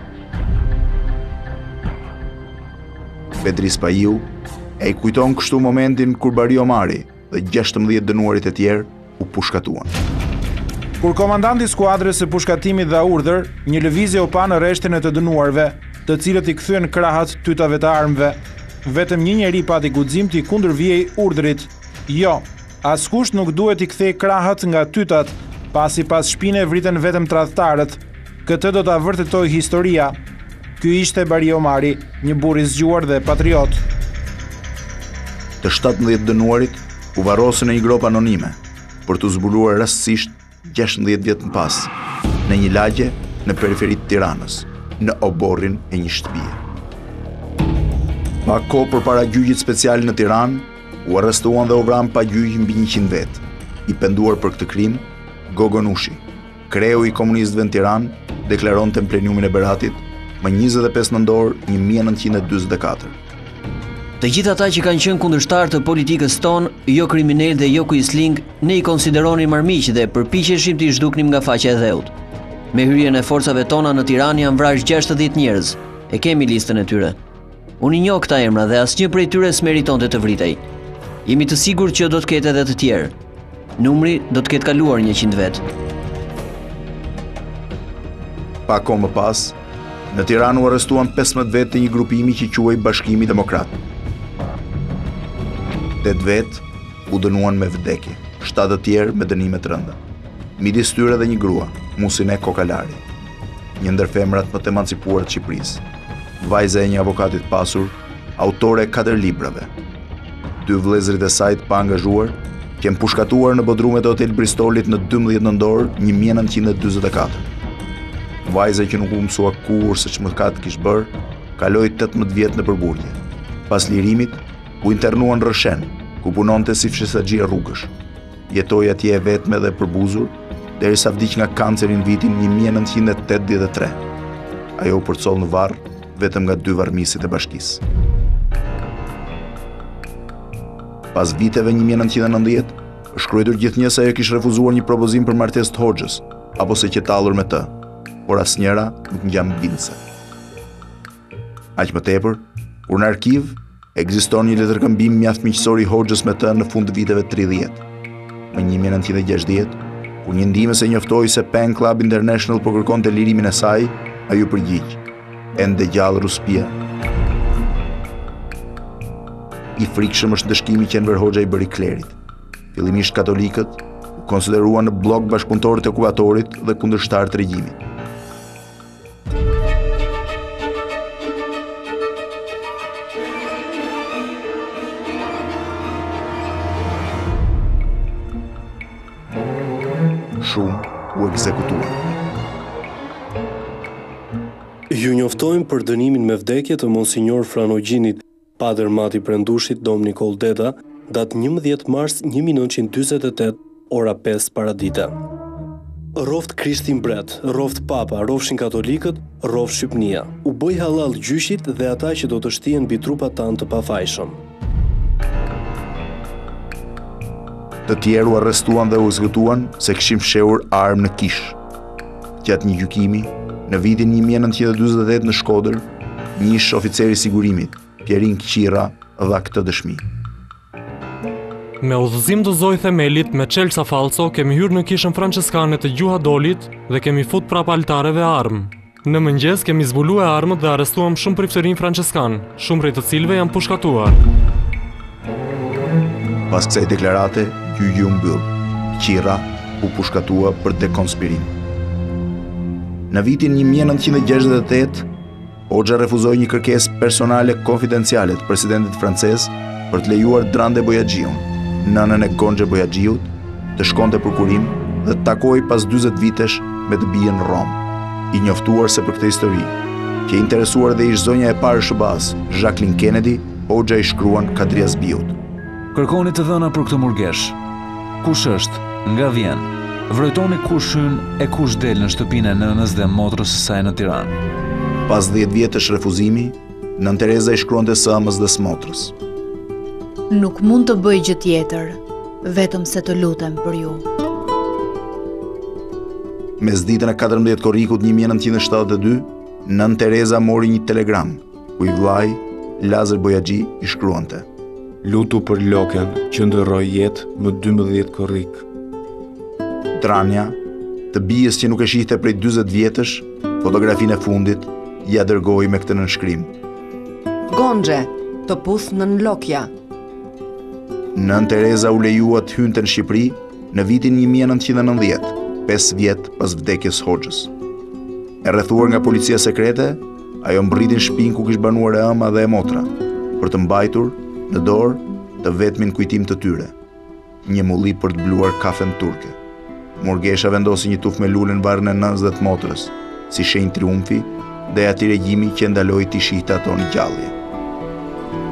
[SPEAKER 1] Bedris Pahiu e i kujton kështu momentin kur Bari Omari dhe 16 dënuarit e tjerë u pushkatuan.
[SPEAKER 8] Kur komandanti i skuadrës së pushkatimit dha urdhër, një lëvizje u pa në rreshtin e të dënuarve, të cilët i kthyen krahat tytave të armëve. Vetëm një njeri pati guxim t'i kundërvijej urdhrit. Jo, askush nuk duhet i kthej krahat nga tytat, pasi pas shpine vriten vetëm tradhtarët. Këtë do ta vërtetoj historia. Ky ishte Bari Omari, një burr i zgjuar dhe patriot.
[SPEAKER 1] Të 17 dënuarit u varrosën në një grop anonime për të zbuluar rastësisht 16 vjet më pas në një lagje në periferitë të Tiranës, në oborrin e një shtëpie. Pa kohë përpara gjyqit special në Tiranë, u arrestuan dhe u vran pa gjyq mbi 100 vet. I penduar për këtë krim, Gogo Nushi, kreu i komunistëve në Tiranë, deklaronte në pleniumin e Beratit më 25 nëntor 1944.
[SPEAKER 9] Të gjithë ata që kanë qenë kundërshtar të politikës tonë, jo kriminal dhe jo kuisling, ne i konsideronim armiq dhe përpiqeshim t'i zhduknim nga faqja e dheut. Me hyrjen e forcave tona në Tiranë janë vrarë 60 njerëz. E kemi listën e tyre. Unë i njoh këta emra dhe asnjë prej tyre s'meritonte të vritej. Jemi të sigurt që do të ketë edhe të tjerë. Numri do të ketë kaluar 100 vet.
[SPEAKER 1] Pa kohë më pas, në Tiranë u arrestuan 15 vet të një grupimi që quhej Bashkimi Demokrat. 8 vet u dënuan me vdekje, 7 të tjerë me dënime të rënda. Midis tyre dhe një grua, Musine Kokalari, një ndër femrat më të emancipuar të Shqipërisë. Vajza e një avokatit pasur, autore e 4 librave. 2 vëllezërit e saj të paangazhuar qenë pushkatuar në bodrumet e Hotel Bristolit në 12 nëntor 1944. Vajza që nuk u mësua kurrë se ç'mëkat kishte bërë, kaloi 18 vjet në përburgje. Pas lirimit, u internua në Rrëshen, ku punonte si fshesaxhi rrugësh. Jetoi atje e vetme dhe përbuzur, derisa vdiq nga kanceri në vitin 1983. Ajo u përcoll në varr vetëm nga 2 varrmisit e bashkisë. Pas viteve 1990, është shkruar gjithnjë se ajo kishte refuzuar një propozim për martesë të Hoxhës, apo se qetallur me të, por asnjëra nuk ngjan bindse. Aq më tepër, kur në arkiv ekziston një letërkëmbim mjaft miqësor i Hoxhës me të në fund të viteve 30. Më 1960, kur një ndihmës e njoftoi se Pen Club International po kërkonte lirimin e saj, ai u përgjigj: "Ende gjallë Ruspia." I frikshëm është dëshkimi që Enver Hoxha i bëri klerit. Fillimisht katolikët u konsideruan në blok bashkëpunëtorë të ekuvatorit dhe kundërshtar të regjimit. Shumë u ekzekutuan.
[SPEAKER 10] Ju njoftojmë për dënimin me vdekje të Monsinjor Franogjinit, Pader Mati Prendushit, Dom Nikol Deda, datë 11 mars 1948, ora 5 paradita. Roft Krishtin Bret, roft Papa, rofshin katolikët, roft Shqipnia. U bëj halal gjyshit dhe ata që do të shtihen mbi trupat tanë të pafajshëm.
[SPEAKER 1] Të tjerë u arrestuan dhe u ekzekutuan se kishin fshehur armë në kish. Gjatë një gjykimi, në vitin 1948 në Shkodër, një ish oficer i sigurimit, Pjerin Kqira, dha këtë dëshmi.
[SPEAKER 11] Me udhëzim të Zoj Themelit me Çelsa Falco kemi hyrë në kishën franceskane të Gjuha Dolit dhe kemi fut prap altareve armë. Në mëngjes kemi zbuluar armët dhe arrestuam shumë priftërin franceskan, shumë prej të cilëve janë pushkatuar.
[SPEAKER 1] Pas kësaj deklarate, gjyqi u mbyll. Kqira u pushkatua për dekonspirim. Në vitin 1968, Hoxha refuzoi një kërkesë personale konfidenciale të presidentit francez për të lejuar Drande Bojaxhiun, nënën e Gonxhe Bojaxhiut, të shkonte për kurim dhe të takoi pas 40 vitesh me të bien në Rom. I njoftuar se për këtë histori, që interesuar dhe ish zonja e parë e SBA-s, Jacqueline Kennedy, Hoxha i shkruan Kadrias Biut.
[SPEAKER 4] Kërkoni të dhëna për këtë murgesh. Kush është, nga vjen, vrojtoni kush hyn e kush del në shtëpinë e nënës dhe motrës së saj në Tiranë.
[SPEAKER 1] Pas 10 vjetësh refuzimi, Nën Tereza i shkruante sëmës dhe smotrës.
[SPEAKER 12] Nuk mund të bëj gjë tjetër, vetëm se të lutem për ju.
[SPEAKER 1] Mes ditën e 14 korrikut 1972, Nën Tereza mori një telegram, ku i vllai, Lazar Bojaxhi, i shkruante:
[SPEAKER 13] Lutu për Loken që ndërroj jetë më 12 korrik.
[SPEAKER 1] Tranja, të bijës që nuk e shihte prej 40 vjetësh, fotografinë e fundit, ja dërgoi me këtë nënshkrim:
[SPEAKER 14] Gonxhe, të puth nën Lokja.
[SPEAKER 1] Nën Tereza u lejua të hynte në Shqipëri në vitin 1990, 5 vjet pas vdekjes Hoxhës. E rrethuar nga policia sekrete, ajo mbriti në shtëpinë ku kishte banuar e ëma dhe e motra, për të mbajtur në dorë të vetmin kujtim të tyre, një mulli për të bluar kafen turke. Murgesha vendosi një tufë me lule në barrën e nënës dhe të motrës, si shenjë triumfi dhe atij regjimi që ndaloi të shihte ato në gjallje.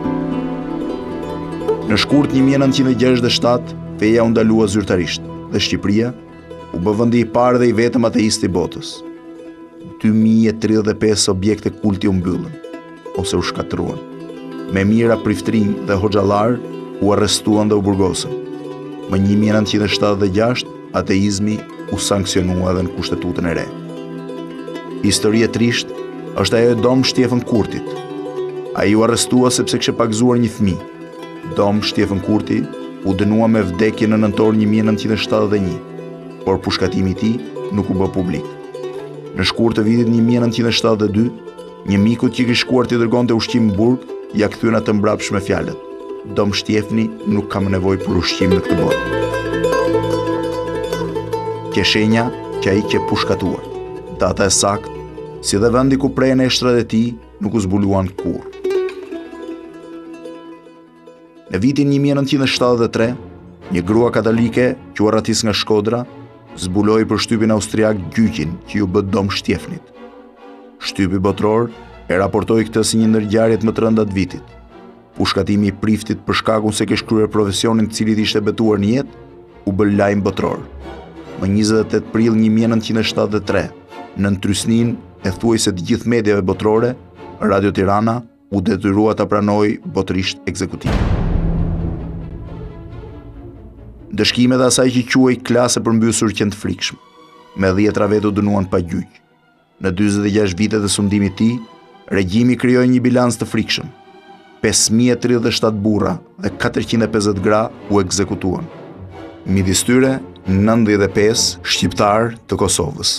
[SPEAKER 1] Në shkurt 1967, feja u ndalua zyrtarisht dhe Shqipëria u bë vendi i parë dhe i vetëm ateist i botës. 2035 objekte kulti u mbyllën ose u shkatruan. Me mijëra priftrinj dhe hoxhallar u arrestuan dhe u burgosën. Më 1976 ateizmi u sankcionua edhe në Kushtetutën e re. Histori e trisht është ajo e Dom Shtjefën Kurtit. Ai u arrestua sepse kishte pagzuar një fëmijë. Dom Shtjefën Kurti u dënua me vdekje në nëntor 1971, por pushkatimi i tij nuk u bë publik. Në shkurt të vitit 1972, një miku që kishte shkuar të dërgonte ushqim në burg, ja kthyen atë mbrapsht me fjalët: Dom Shtjefni nuk ka më nevojë për ushqim në këtë botë. Kjo shenja që ai që pushkatuar. Data e saktë, si dhe vendi ku prehen eshtrat e tij, nuk u zbuluan kurrë. Në vitin 1973, një grua katolike, quar Ratis nga Shkodra, zbuloi për shtypin austriak gjyqin që ju bë Dom Shtjefnit. Shtypi botror e raportoi këtë si një ndër ngjarjet më të rënda të vitit. Pushkatimi i priftit për shkakun se kishte kryer profesionin të cilit ishte betuar në jetë, u bë lajm botror. Më 28 prill 1973, në Trysnin e thuajse të gjithë mediave botrore, Radio Tirana u detyrua ta pranoi botërisht ekzekutiv. Dëshkimet e asaj që quhej klasë përmbysur qenë të frikshme. Me 10 vetë u dënuan pa gjyq. Në 46 vitet e sundimit të tij, regjimi krijoi një bilans të frikshëm. 5037 burra dhe 450 gra u ekzekutuan. Midis tyre 95 shqiptar të Kosovës.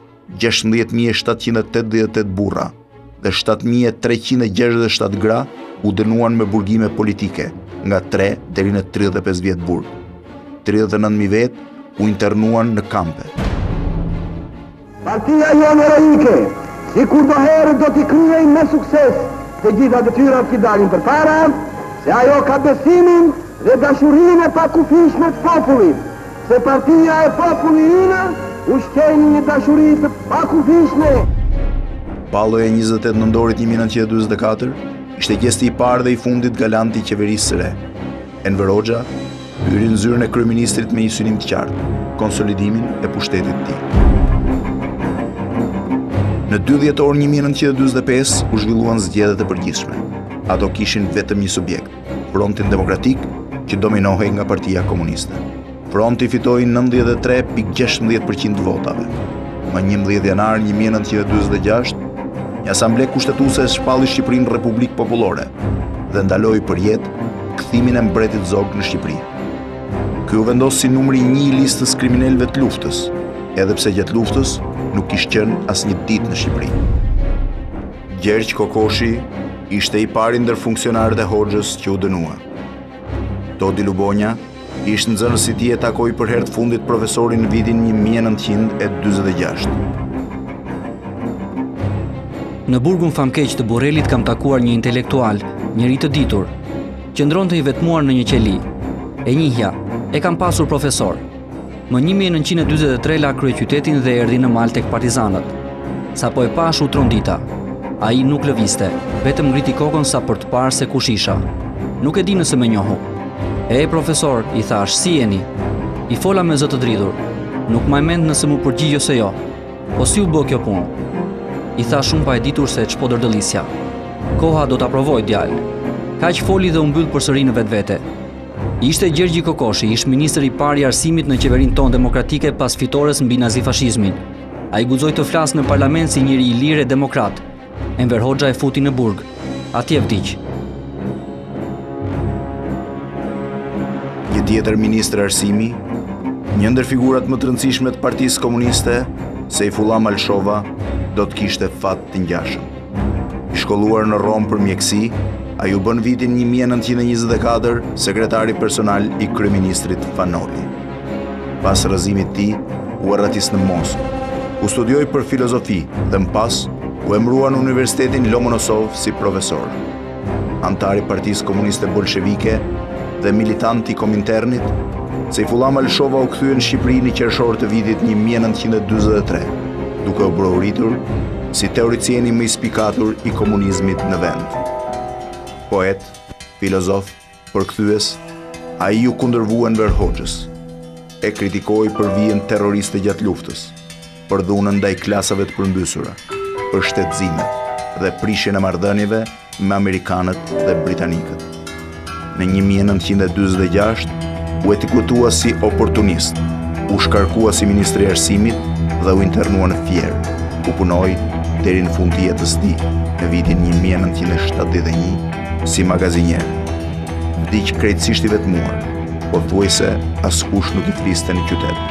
[SPEAKER 1] 16.788 burra dhe 7.367 gra u dënuan me burgime politike nga 3 deri në 35 vjet burg. 39.000 vetë u internuan në kampe.
[SPEAKER 15] Partia jonë heroike, si kur do herë do t'i kryej me sukses të gjitha detyrat që dalin përpara, se ajo ka besimin dhe dashurinë e pakufishme të popullit, se partia e popullit ynë ushqen një dashuri të pakufishme.
[SPEAKER 1] Balloja e 28 nëntorit 1944 ishte gjesti i parë dhe i fundit galant i qeverisë së re. Enver Hoxha hyri në zyrën e kryeministrit me një synim të qartë, konsolidimin e pushtetit të tij. Në 2 dhjetor 1945 u zhvilluan zgjedhjet e përgjithshme. Ato kishin vetëm një subjekt, Frontin Demokratik, që dominohej nga Partia Komuniste. Fronti fitoi 93.16% të votave. Më 11 janar 1946, një asamble kushtetuese shpalli Shqipërinë në Republikë Popullore dhe ndaloi përjetë kthimin e mbretit Zog në Shqipëri. Ky u vendos si numri 1 i listës kriminalëve të luftës, edhe pse gjatë luftës nuk kishte qenë asnjë ditë në Shqipëri. Gjergj Kokoshi ishte i pari ndër funksionarët e Hoxhës që u dënua. Todi Lubonja ishte nxënës i tij e takoi për herë të fundit profesorin në vitin 1946.
[SPEAKER 16] Në burgun famkeq të Borrelit kam takuar një intelektual, njëri të ditur, qëndronte i vetmuar në një qeli. E njihja, e kam pasur profesor. Më 1943 la kryeqytetin dhe erdhi në mal tek partizanët. Sa po e pash u trondita. Ai nuk lëviste, vetëm ngriti kokën sa për të parë se kush isha. Nuk e di nëse më njohu. E profesor, i thash, si jeni? I fola me zë të dridhur. Nuk më mend nëse mu përgjigj ose jo. Po si u bë kjo punë? I thash shumë pa e ditur se ç'po dërdëlisja. Koha do ta provoj djalë. Kaq foli dhe u mbyll përsëri në vetvete. Ishte Gjergji Kokoshi, ish ministër i parë i arsimit në qeverinë tonë demokratike pas fitores mbi nazifashizmin. Ai guxoi të flasë në parlament si njëri i lirë e demokrat. Enver Hoxha e futi në burg. Atje vdiq.
[SPEAKER 1] Një tjetër ministër arsimi, një ndër figurat më të rëndësishme të Partisë Komuniste, Sejfullah Malshova, do të kishte fat të ngjashëm. I shkolluar në Rom për mjeksi, ai u bën vitin 1924 sekretari personal i kryeministrit Fanoli. Pas rrëzimit të tij, u arratis në Moskë. U studioi për filozofi dhe më pas u emërua në Universitetin Lomonosov si profesor. Antar i Partisë Komuniste Bolshevike dhe militant i Kominternit, Sejfullah Malshova u kthye në Shqipëri në qershor të vitit 1943, duke u brohuritur si teoricieni më i spikatur i komunizmit në vend. Poet, filozof, Përkthyes, ai ju kundërvua Enver Hoxhës, e kritikoi për vijën terroriste gjatë luftës, për dhunën ndaj klasave të përmbysura, për shtetëzimet dhe prishjen e marrëdhënieve me amerikanët dhe britanikët. Në 1946 u etiketua si oportunist, u shkarkua si ministri i arsimit dhe u internua në Fierë, ku punoi deri në fund të jetës së tij, në vitin 1971 si magazinier. Vdiq krejtësisht i vetmuar, po thuajse askush nuk i fliste në qytet.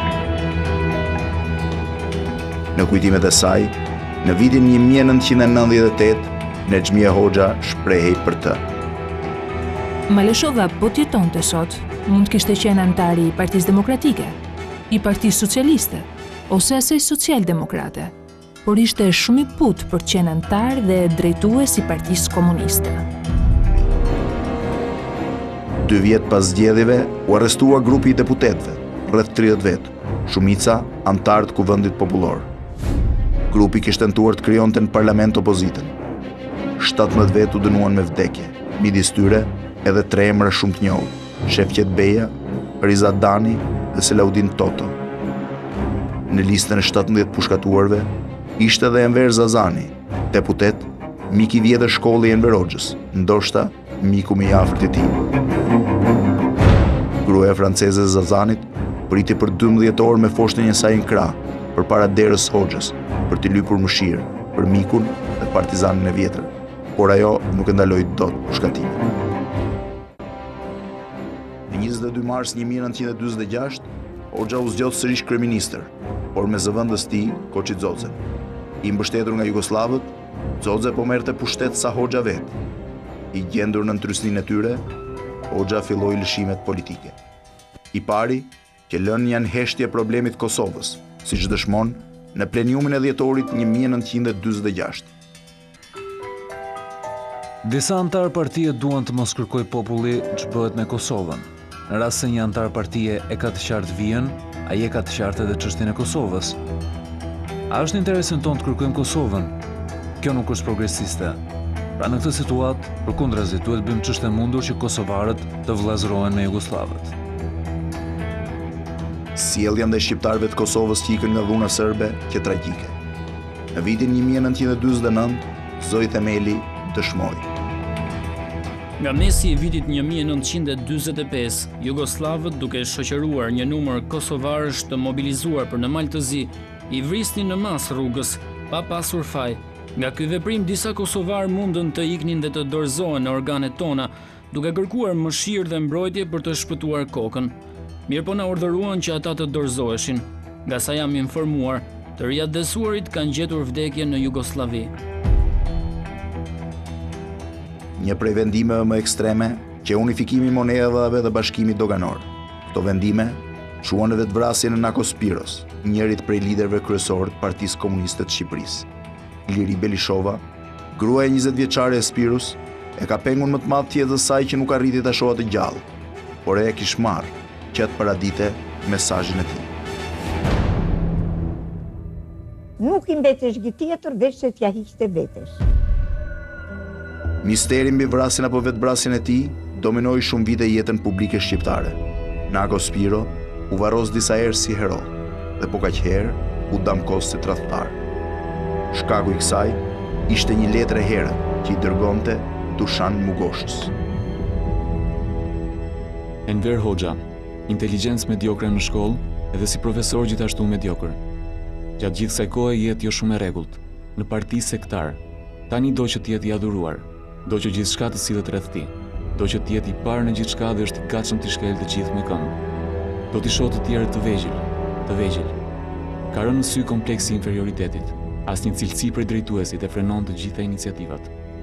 [SPEAKER 1] Në kujtimet e saj, në vitin 1998, Nexhmia Hoxha shprehej për të.
[SPEAKER 7] Maleshova po t'jetonte sot, mund kishte qenë antari i Partisë Demokratike, i Partisë Socialiste, ose asaj Social-Demokrate, por ishte shumë i putë për të qenë antar dhe drejtues i Partisë Komuniste.
[SPEAKER 1] 2 vjet pas zgjedhjeve, u arrestua grupi i deputetëve, rreth 30 vet, shumica antar të Kuvendit Popullor. Grupi kishte tentuar të krijonte në parlament opozitën. 17 vet u dënuan me vdekje, midis tyre edhe 3 emra shumë të njohur: Shefqet Beja, Riza Dani dhe Selaudin Toto. Në listën e 17 pushkatuarve ishte edhe Enver Zazani, deputet, mik i vjetër shkolle i Enver Hoxhës, ndoshta miku më i afërt i tij. Gruaja franceze e Zazanit priti për 12 orë me foshnjën e saj në krah, përpara derës Hoxhës, për t'i lypur mëshirë për mikun dhe partizanin e vjetër, por ajo nuk e ndaloi dot pushkatimin. Në 22 mars 1946, Hoxha u zgjodh sërish kryeministër, por me zëvendës tij, Koçi Xoxhen. I mbështetur nga jugoslavët, Xoxhe po merrte pushtet sa Hoxha vet. I gjendur në ndrysninë e tyre, Hoxha filloi lëshimet politike. I pari që lënë janë heshtje e problemit Kosovës, siç dëshmon në pleniumin e dhjetorit 1946.
[SPEAKER 4] Disa antar partie duan të mos kërkoj populli ç'bëhet me Kosovën. Në rast se një antar partie e ka të qartë vijën, ai e ka të qartë edhe çështjen e Kosovës. A është në interesin tonë të kërkojmë Kosovën? Kjo nuk është progresiste. Pra në këtë situatë, përkundrazi, duhet bëjmë ç'është e mundur që kosovarët të vëllazërohen me jugoslavët.
[SPEAKER 1] Sjellja ndaj shqiptarëve të Kosovës që ikën nga dhuna serbe që tragjike. Në vitin 1949, Zoj Themeli dëshmoi.
[SPEAKER 17] Nga mesi i vitit 1945, jugoslavët, duke shoqëruar një numër kosovarësh të mobilizuar për në Mal të Zi, i vrisnin në mas rrugës, pa pasur faj. Nga ky veprim, disa kosovarë mundën të iknin dhe të dorëzohen në organet tona, duke kërkuar mëshirë dhe mbrojtje për të shpëtuar kokën. Mirë po na urdhëruan që ata të dorëzoheshin. Nga sa jam informuar, të riadesuarit kanë gjetur vdekje në Jugosllavi.
[SPEAKER 1] Një prej vendimeve më ekstreme që unifikimi i monedhave dhe bashkimi doganor. Këto vendime shuan edhe të vrasjen e Nako Spiros, njërit prej liderëve kryesorë të Partisë Komuniste të Shqipërisë. Liri Belishova, gruaja e 20 vjeçare e Spiros, e ka pengun më të madh tjetës saj që nuk arriti ta shohë të gjallë, por e kish marrë që të paradite mesazhin e tij.
[SPEAKER 18] Nuk i mbetesh gjë tjetër veç se t'ja hiqte vetes.
[SPEAKER 1] Misteri mbi vrasjen apo vetvrasjen e tij dominoi shumë vite jetën publike shqiptare. Nako Spiro u varros disa herë si hero dhe po kaq herë u damkos si tradhtar. Shkaku i kësaj ishte një letër e herët që i dërgonte Dushan Mugoshës.
[SPEAKER 13] Enver Hoxha, inteligjencë mediokre në shkollë edhe si profesor gjithashtu mediokër. Gjatë gjithë kësaj kohe jetë jo shumë e rregullt, në parti sektar. Tani do që t'jetë i adhuruar, do që gjithçka të sillet rreth tij, do që t'jetë i parë në gjithçka dhe është i gatshëm t'i shkelë të gjithë me këmbë. Do t'i shohë të tjerë të vegjël. Ka rënë në sy kompleksi i inferioritetit, asnjë cilësi prej drejtuesit e frenon të gjitha iniciativat.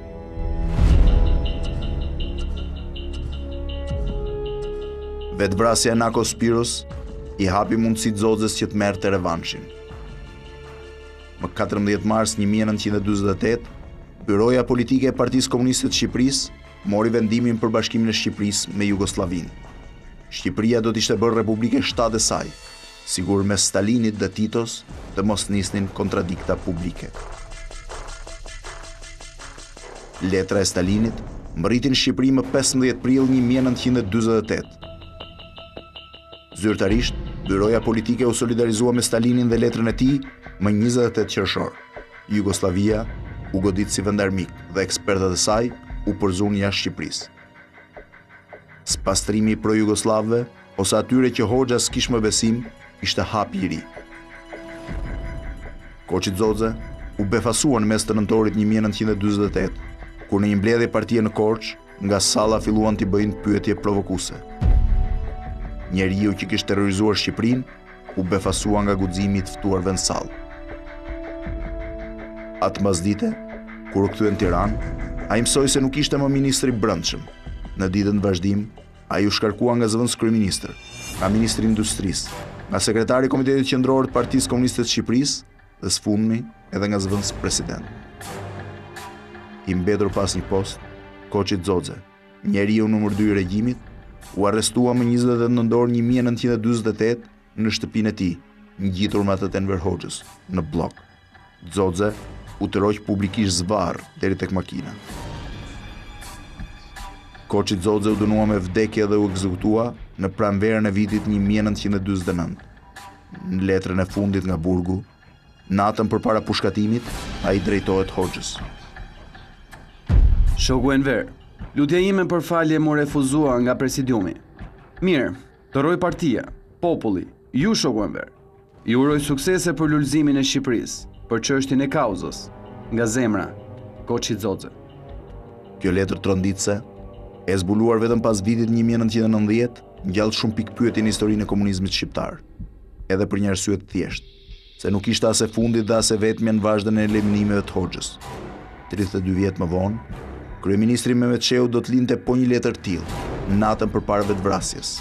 [SPEAKER 1] Vetvrasja e Nako Spiros i hapi mundësi Xoxhës që të merrte revanshin. Më 14 mars 1948, Byroja Politike e Partisë Komuniste të Shqipërisë mori vendimin për bashkimin e Shqipërisë me Jugosllavinë. Shqipëria do të ishte bërë republike shtatë e saj, sigur me Stalinit dhe Titos të mos nisnin kontradikta publike. Letra e Stalinit mbërriti në Shqipëri më 15 prill 1948. Zyrtarisht, Byroja Politike u solidarizua me Stalinin dhe letrën e tij më 28 qershor. Jugoslavia u godit si vendarmik dhe ekspertët e saj u përzun jashtë Shqipërisë. Spastrimi i pro-jugoslavëve ose atyre që Hoxha s'kish më besim, ishte hap i ri. Koçi Xoxe u befasua në mes të nëntorit 1948, kur në një mbledhje partie në Korçë, nga salla filluan t'i bëjnë pyetje provokuese. Njeriu që kishte terrorizuar Shqipërinë u befasua nga guximi i të ftuarve në sallë. Atë mbasdite, kur u kthye në Tiranë, ai mësoi se nuk ishte më ministri i brendshëm. Në ditën e vazhdim, ai u shkarkua nga zëvendës kryeministër, nga ministri i industrisë, nga sekretari i Komitetit Qendror të Partisë Komuniste të Shqipërisë dhe së fundmi edhe nga zëvendës president. I mbetur pas një post, Koçi Xoxe, njeriu numër 2 i regjimit, u arrestua më 29 nëntor 1948 në shtëpinë e tij, ngjitur me atë të Enver Hoxhës, në blok. Xoxe u tërhoq publikisht zvarr deri tek makina. Koçi Xoxe u dënua me vdekje dhe u ekzekutua në pranverën e vitit 1949. Në letrën e fundit nga burgu, natën përpara pushkatimit, ai drejtohet Hoxhës.
[SPEAKER 19] Shoku Enver, lutja ime për falje më refuzua nga presidiumi. Mirë, të roj partia, populli, ju shoku Enver. Ju uroj suksese për lulëzimin e Shqipërisë, për çështjen e kauzës, nga zemra, Koçi Xoxe.
[SPEAKER 1] Kjo letër tronditse, e zbuluar vetëm pas vitit 1990, ngjall shumë pikpyetje në historinë e komunizmit shqiptar, edhe për një arsye të thjeshtë, se nuk ishte as e fundit dhe as e vetmja në vazhdën e eliminimeve të Hoxhës. 32 vjet më vonë, kryeministri Mehmet Shehu do të linte po një letër tillë, natën përpara vetvrasjes.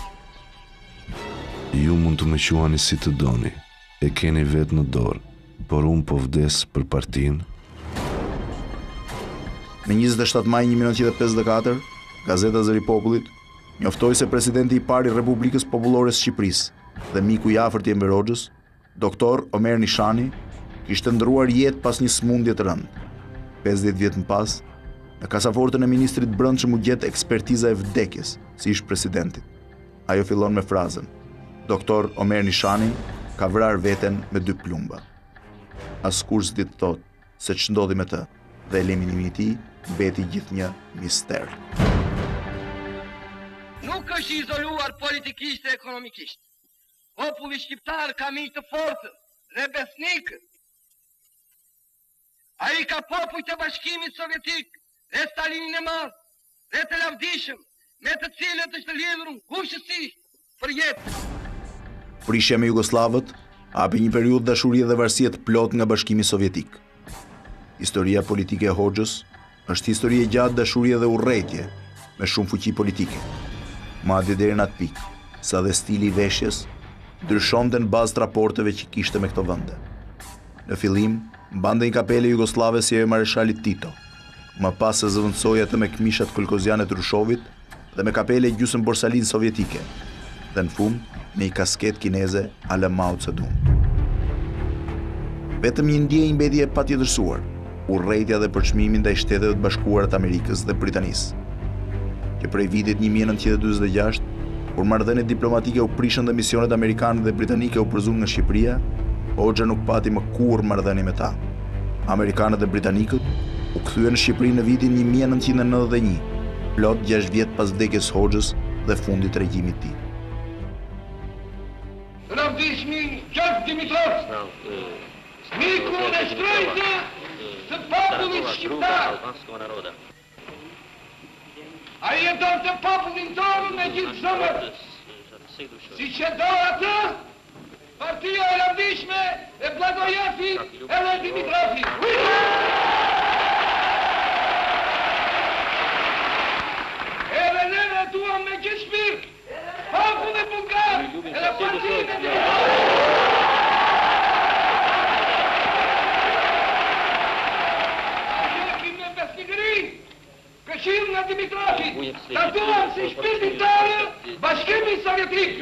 [SPEAKER 20] Ju mund të më quani si të doni, e keni vetë në dorë, por unë po vdes për partinë.
[SPEAKER 1] Në 27 maj 1954, Gazeta Zëri i Popullit njoftoi se presidenti i parë i Republikës Popullore të Shqipërisë dhe miku i afërt i Enver Hoxhës, doktor Omer Nishani, kishte ndruar jetë pas një sëmundje të rëndë. 50 vjet më pas, në kasafortën e ministrit brendshëm u gjet ekspertiza e vdekjes si ish presidentit. Ajo fillon me frazën: Doktor Omer Nishani ka vrarë veten me 2 plumba. Askush s'di të thotë se ç'ndodhi me të, dhe eliminimi i tij mbeti gjithnjë mister.
[SPEAKER 2] Nuk është izoluar politikisht e ekonomikisht. Populli shqiptar ka miq të fortë dhe besnik. Ai ka popujt e Bashkimit Sovjetik dhe Stalinin e Madh dhe të lavdishëm, me të cilët është lidhur ngushësisht për jetë.
[SPEAKER 1] Prishja me Jugoslavët hapi një periudhë dashurie dhe varësie të plot nga Bashkimi Sovjetik. Historia politike e Hoxhës është histori e gjatë dashurie dhe urrëtie me shumë fuqi politike. Madje deri në atë pikë, sa dhe stili i veshjes ndryshonte në bazë të raporteve që kishte me këto vende. Në fillim, mbante një kapele jugoslave si ajo e Mareshalit Tito, më pas se zëvendësoi atë me këmishat kolkoziane të Rushovit dhe me kapele gjysmë borsalin sovjetike, dhe në fund me një kasket kineze a la Mao Zedong. Vetëm një ndjenjë mbeti e patjetërsuar, urrëtia dhe përçmimi ndaj Shteteve të Bashkuara të Amerikës dhe Britanisë, që prej vitit 1946, kur marrëdhëniet diplomatike u prishën dhe misionet amerikane dhe britanike u përzun nga Shqipëria, Hoxha nuk pati më kurrë marrëdhënie me ta. Amerikanët dhe britanikët u kthyen në Shqipëri në vitin 1991, plot 6 vjet pas vdekjes së Hoxhës dhe fundit të regjimit të tij.
[SPEAKER 2] Ravdishmi Gjorg Dimitrov, miku dhe shtrejtë të popullit shqiptar. Ai e donte popullin tonë me gjithë zemër, si që do atë, partia e lavdishme e Blagojevi edhe Dimitrovi. Edhe ne duam me gjithë shpirt, popullin bulgar edhe partinë e Dimitrovi. Këshill nga Dimitrovi, ta duam si shpirtin tonë Bashkimin Sovjetik.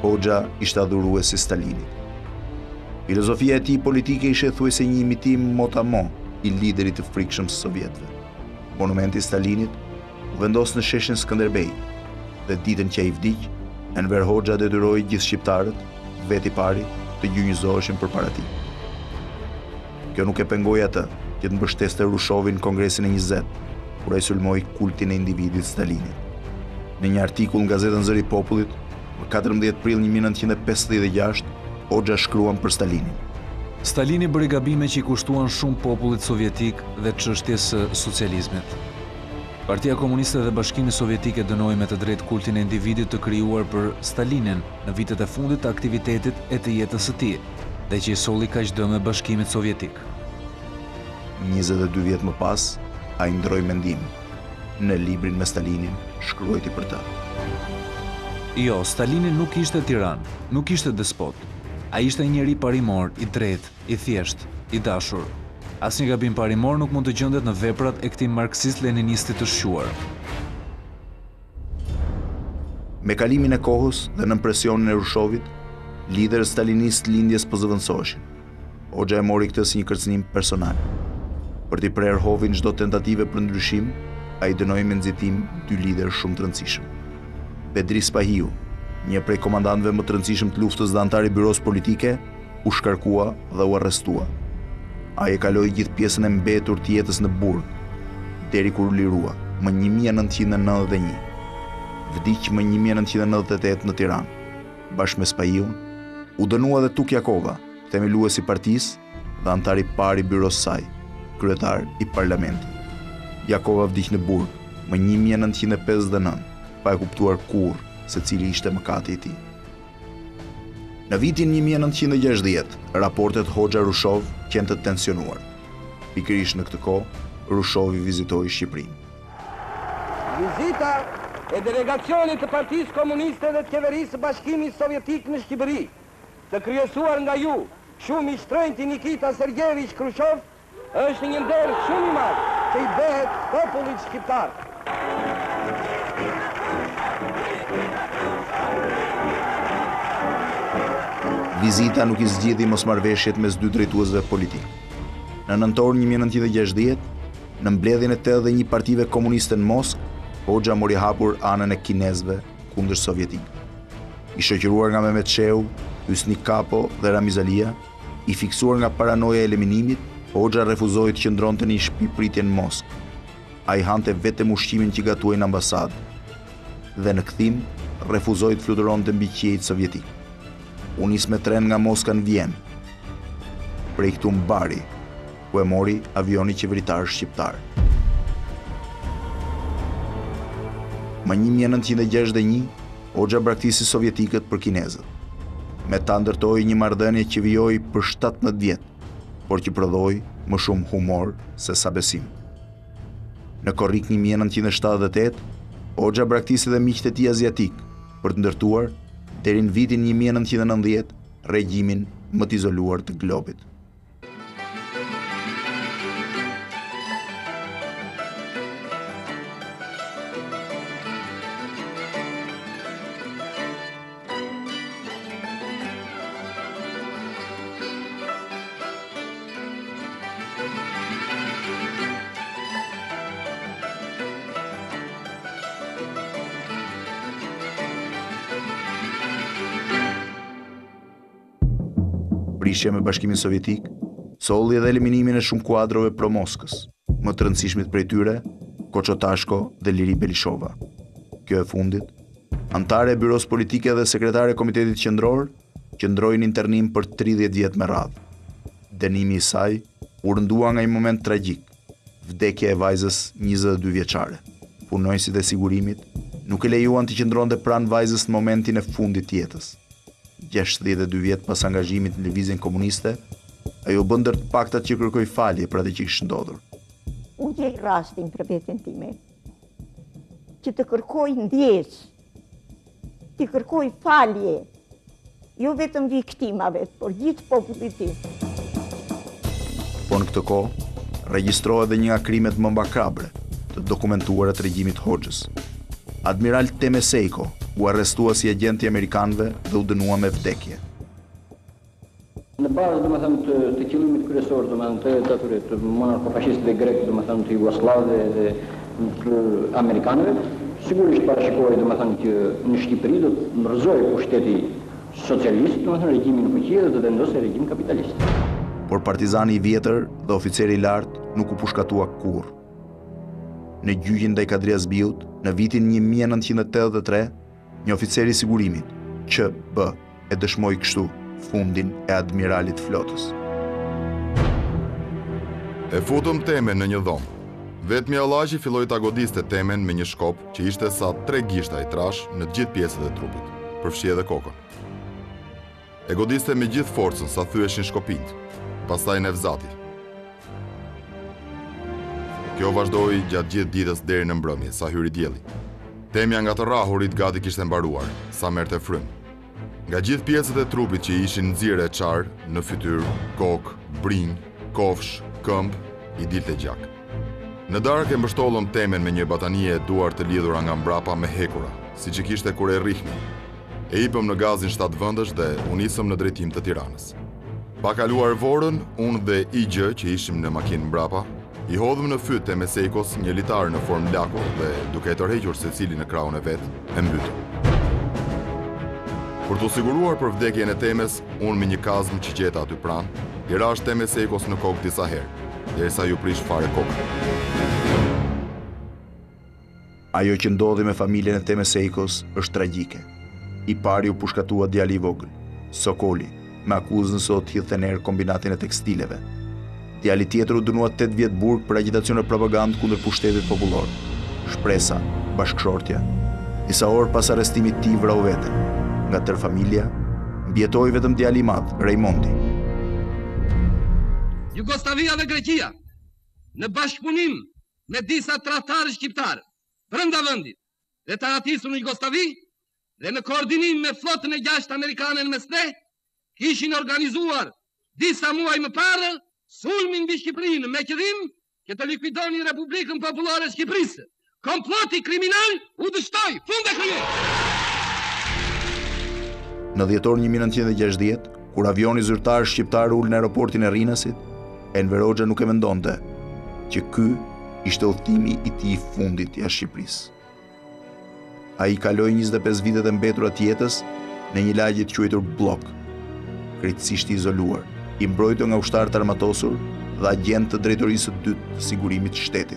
[SPEAKER 1] Hoxha ishte adhurues si Stalinit. Filozofia e tij politike ishte thuajse një imitim mot-a-mot i liderit të frikshëm së sovjetëve. Monumenti i Stalinit u vendos në sheshin Skënderbej dhe ditën që ai vdiq, Enver Hoxha detyroi gjithë shqiptarët, veti pari, të gjynjëzoheshin përpara tij. Kjo nuk e pengoi atë që të mbështeste Rushovin në Kongresin e 20, kur ai sulmoi kultin e individit Stalinit. Në një artikull në gazetën Zëri i Popullit, më 14 prill 1956, Hoxha shkruan për Stalinin.
[SPEAKER 4] Stalini bëri gabime që i kushtuan shumë popullit sovjetik dhe çështjes së socializmit. Partia Komuniste dhe Bashkimi Sovjetik e dënoi me të drejtë kultin e individit të krijuar për Stalinin në vitet e fundit të aktivitetit e të jetës së tij, dhe që i solli kaq dëm Bashkimit Sovjetik.
[SPEAKER 1] 22 vjet më pas, ai ndroi mendim. Në librin me Stalinin shkruajti për të.
[SPEAKER 4] Jo, Stalini nuk ishte tiran, nuk ishte despot. Ai ishte një njeri parimor, i drejtë, i thjesht, i dashur. Asnjë gabim parimor nuk mund të gjendet në veprat e këtij marksist-leninistit të shquar.
[SPEAKER 1] Me kalimin e kohës dhe në presionin e Rushovit, liderët stalinist lindjes po zëvendësoheshin. Hoxha e mori këtë si një kërcënim personal. Për t'i prerë hovin çdo tentative për ndryshim, ai dënoi me nxitim 2 liderë shumë të rëndësishëm. Bedri Spahiu, një prej komandantëve më të rëndësishëm të luftës dhe antar i byros politike, u shkarkua dhe u arrestua. Ai e kaloi gjithë pjesën e mbetur të jetës në burg, deri kur u lirua, më 1991. Vdiq më 1998 në Tiranë. Bashkë me Spahiun, u dënua dhe Tukjakova, themeluesi i partisë dhe antar i parë i byros saj, kryetar i parlamentit. Jakova vdiq në burg më 1959, pa e kuptuar kurrë se cili ishte mëkati i tij. Në vitin 1960, raportet Hoxha-Rushov qenë të tensionuar. Pikërisht në këtë kohë, Rushovi vizitoi Shqipërinë.
[SPEAKER 15] Vizita e delegacionit të Partisë Komuniste dhe të Qeverisë Bashkimit Sovjetik në Shqipëri, të kryesuar nga ju, shumë i shtrenjti Nikita Sergjeviç Khrushchev, është një nder shumë i madh që i bëhet popullit shqiptar.
[SPEAKER 1] Vizita nuk i zgjidhi mosmarrveshjet mes dy drejtuesve politik. Në nëntor 1960, në mbledhjen e 81 partive komuniste në Moskë, Hoxha mori hapur anën e kinezëve kundër sovjetikëve. I shoqëruar nga Mehmet Shehu, Hysni Kapo dhe Ramiz Alia, i fiksuar nga paranoja e eliminimit, Hoxha refuzoi të qëndronte në një shtëpi pritje në Moskë. Ai hante vetëm ushqimin që gatuai në ambasadë dhe në kthim refuzoi të fluturonte mbi qiejt sovjetik. U nis me tren nga Moska në Vjenë, prej këtu në Bari, ku e mori avioni qeveritar shqiptar. Më 1961, Hoxha braktisi sovjetikët për kinezët. Me ta ndërtoi një marrëdhënie që vijoi për 17 vjet, por që prodhoi më shumë humor se sa besim. Në korrik 1978, Hoxha braktisi dhe miqtë e tij aziatik për të ndërtuar deri në vitin 1990 regjimin më të izoluar të globit. Prishja me Bashkimin Sovjetik solli edhe eliminimin e shumë kuadrove pro-Moskës, më të rëndësishmit prej tyre, Koçotashko dhe Liri Belishova. Kjo e fundit, antare e byros politike dhe sekretare e Komitetit Qendror, qëndroi në internim për 30 vjet me radhë. Dënimi i saj u rëndua nga një moment tragjik, vdekja e vajzës 22 vjeçare. Punonjësit e sigurimit nuk e lejuan të qëndronte pranë vajzës në momentin e fundit të jetës. 62 vjet pas angazhimit në lëvizjen komuniste, ajo bën ndër të paktat që kërkoi falje për atë që kishte ndodhur.
[SPEAKER 18] Unë gjej rastin për veten time, që të kërkoj ndjes, të kërkoj falje, jo vetëm viktimave, por gjithë popullit tim.
[SPEAKER 1] Po në këtë kohë, regjistrohet edhe një nga krimet më makabre të dokumentuara të regjimit Hoxhës. Admiral Temesejko, u arrestua si agenti amerikanëve dhe u dënua me vdekje.
[SPEAKER 21] Në bazë, domethënë, të qëllimit kryesor, domethënë, të atyre të monarko-fashistëve grek, domethënë, të jugosllavëve dhe të amerikanëve, sigurisht parashikohej, domethënë, që në Shqipëri do të mbërëzojë pushteti socialist, domethënë, regjimin në fuqi dhe të vendosë regjim kapitalist.
[SPEAKER 1] Por partizani i vjetër dhe oficeri i lartë nuk u pushkatua kurrë. Në gjyqin ndaj Kadri Azbiut, në vitin 1983, një oficer i sigurimit, Q.B. e dëshmoi kështu fundin e admiralit flotës.
[SPEAKER 22] E futëm temen në një dhomë. Vetmi Allahi filloi ta godiste temen me një shkop që ishte sa 3 gishta i trash në gjithë pjesët e trupit, përfshi edhe kokën. E godiste me gjithë forcën sa thyeshin shkopinjt, pastaj nevzati. Kjo vazhdoi gjatë gjithë ditës deri në mbrëmje, sa hyri dielli. Temja nga të rrahurit gati kishte mbaruar, sa merrte frymë. Nga gjithë pjesët e trupit që ishin nxirë e qarë, në fytyrë, kokë, brinj, kofsh, këmbë, i dilte gjak. Në darkë e mbështollëm temen me një batanie e duar të lidhura nga mbrapa me hekura, si që kishte kur e rrihni. E ipëm në gazin 7 vëndësh dhe unisëm në drejtim të Tiranës. Pa kaluar vorën, unë dhe IG që ishim në makinë mbrapa, i hodhëm në fyt e Mesekos një litar në formë lako dhe duke e tërhequr secili në krahun e vet, e mbytëm. Për të siguruar për vdekjen e temes, unë me një kazm që gjeta aty pranë, i rash te Mesekos në kokë disa herë, derisa ju prish fare kokën.
[SPEAKER 1] Ajo që ndodhi me familjen e Temeseikos është tragjike. I pari u pushkatua djali i vogël, Sokoli, me akuzën se o t'hidhten erë kombinatin e tekstileve. Djali tjetër u dënua 8 vjet burg për agitacion e propagandë kundër pushtetit popullor. Shpresa, bashkëshortja. Disa orë pas arrestimit tij vrau veten. Nga tërë familja, mbjetoi vetëm djali i madh, Raimondi.
[SPEAKER 2] Jugoslavia dhe Greqia, në bashkëpunim me disa tradhtarë shqiptarë brenda vendit dhe të ratisur në Jugosllavi dhe në koordinim me flotën e 6 amerikane në mesne, kishin organizuar disa muaj më parë sulmin mbi Shqipërinë me qëllim që të likuidonin Republikën Popullore Shqipërisë. Komploti kriminal u dështoi, fund e krye.
[SPEAKER 1] Në dhjetor 1960, kur avioni zyrtar shqiptar ul në aeroportin e Rrinasit, Enver Hoxha nuk e mendonte që ky ishte udhëtimi i tij i fundit jashtë Shqipërisë. Ai kaloi 25 vitet e mbetura të jetës në një lagje të quajtur Blok, krejtësisht i izoluar, i mbrojtur nga ushtarët armatosur dhe agent të drejtorisë së dytë të sigurimit të shtetit.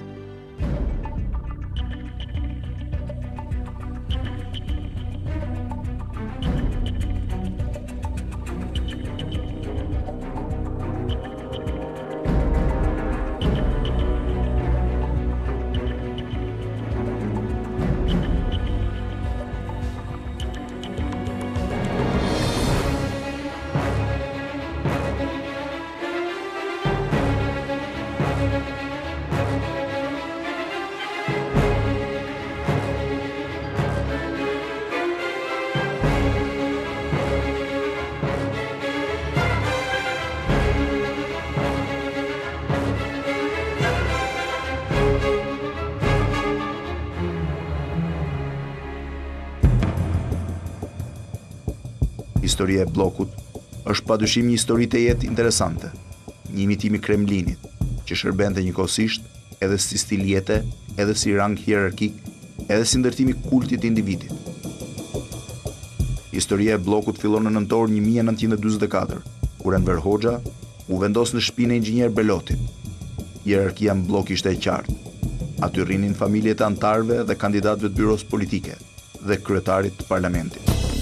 [SPEAKER 1] Historia e Bllokut është padyshim një histori të jetë interesante, një imitim i Kremlinit, që shërbente njëkohësisht edhe si stil jete, edhe si rang hierarkik, edhe si ndërtimi kultit të individit. Historia e Bllokut fillon në nëntor 1944, kur Enver Hoxha u vendos në shtëpinë e inxhinier Belotit. Hierarkia në Bllok ishte e qartë. Aty rrinin familjet e antarëve dhe kandidatëve të byros politike dhe kryetarit të parlamentit.